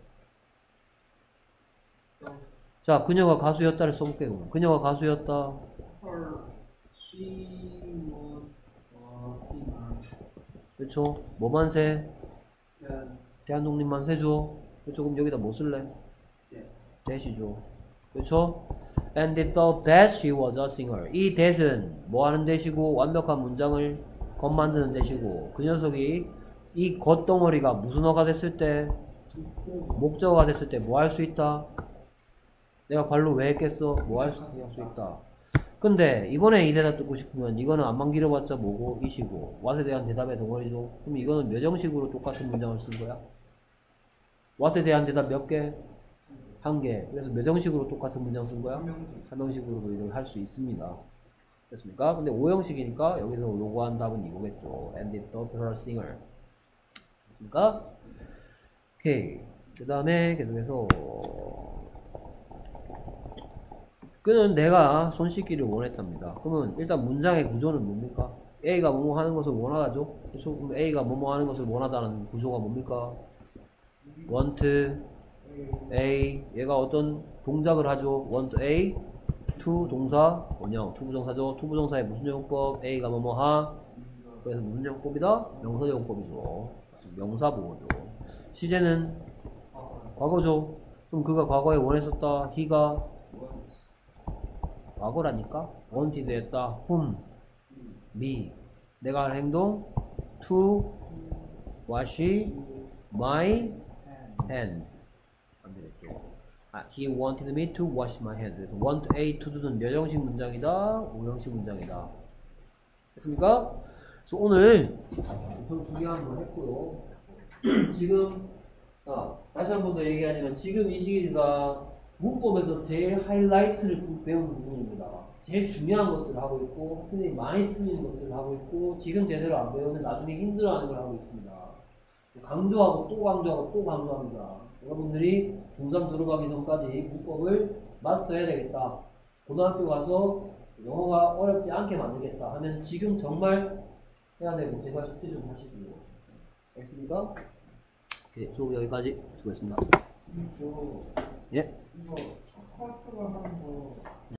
자, 그녀가 가수였다를 써볼게요. 그녀가 가수였다. Her, she was a singer. 그렇죠? 뭐만 세? That, 대한독립만 세죠? 그렇죠? 그럼 여기다 뭐 쓸래? that, that이죠. 그렇죠? And they thought that she was a singer. 이 that은 뭐 하는 that이고 완벽한 문장을 겉 만드는 that이고 그 녀석이 이 겉덩어리가 무슨 어가 됐을 때 목적어가 됐을 때 뭐 할 수 있다? 내가 관로 왜 했겠어? 뭐 할 수 있다? 근데 이번에 이 대답 듣고 싶으면 이거는 안만 길어봤자 뭐고 이시고 what에 대한 대답의 덩어리죠. 그럼 이거는 몇 형식으로 똑같은 문장을 쓴 거야? what에 대한 대답 몇 개? 한 개. 그래서 몇 형식으로 똑같은 문장 쓴 거야? 삼 형식으로도 이걸 할 수 있습니다. 됐습니까? 근데 오 형식이니까 여기서 요구한 답은 이거겠죠. And the opera singer. 됐습니까? 오케이. 그 다음에 계속해서 그는 내가 손 씻기를 원했답니다. 그러면 일단 문장의 구조는 뭡니까? A가 뭐뭐 하는 것을 원하다죠? 그렇죠? 그럼 A가 뭐뭐 하는 것을 원하다는 구조가 뭡니까? want A. 얘가 어떤 동작을 하죠? want A. to 동사 원형. to 부정사죠? to 부정사의 무슨 용법? A가 뭐뭐 하. 그래서 무슨 용법이다? 명사 용법이죠. 명사 보고죠. 시제는 과거죠. 그럼 그가 과거에 원했었다. he가 과거라니까? wanted 했다. whom? me. 내가 할 행동? to wash my hands. 안 되겠죠. 아, he wanted me to wash my hands. 그래서 want A to do는 몇 형식 문장이다? 오 형식 문장이다. 됐습니까? 그래서 오늘 좀 중요한 걸 했고요. 지금 아, 다시 한 번 더 얘기하지만 지금 이 시기가 문법에서 제일 하이라이트를 배우는 부분입니다. 제일 중요한 것들을 하고 있고 학생들이 많이 틀리는 것들을 하고 있고 지금 제대로 안 배우면 나중에 힘들어하는 걸 하고 있습니다. 강조하고 또 강조하고 또 강조합니다. 여러분들이 중삼 졸업하기 전까지 문법을 마스터해야 되겠다. 고등학교 가서 영어가 어렵지 않게 만들겠다 하면 지금 정말 해야 되고 제발 숙제 좀 하시고요. 알겠습니까? 오케이, 수업 여기까지 수고했습니다. 이거 예? 이거 카카오가 하는 거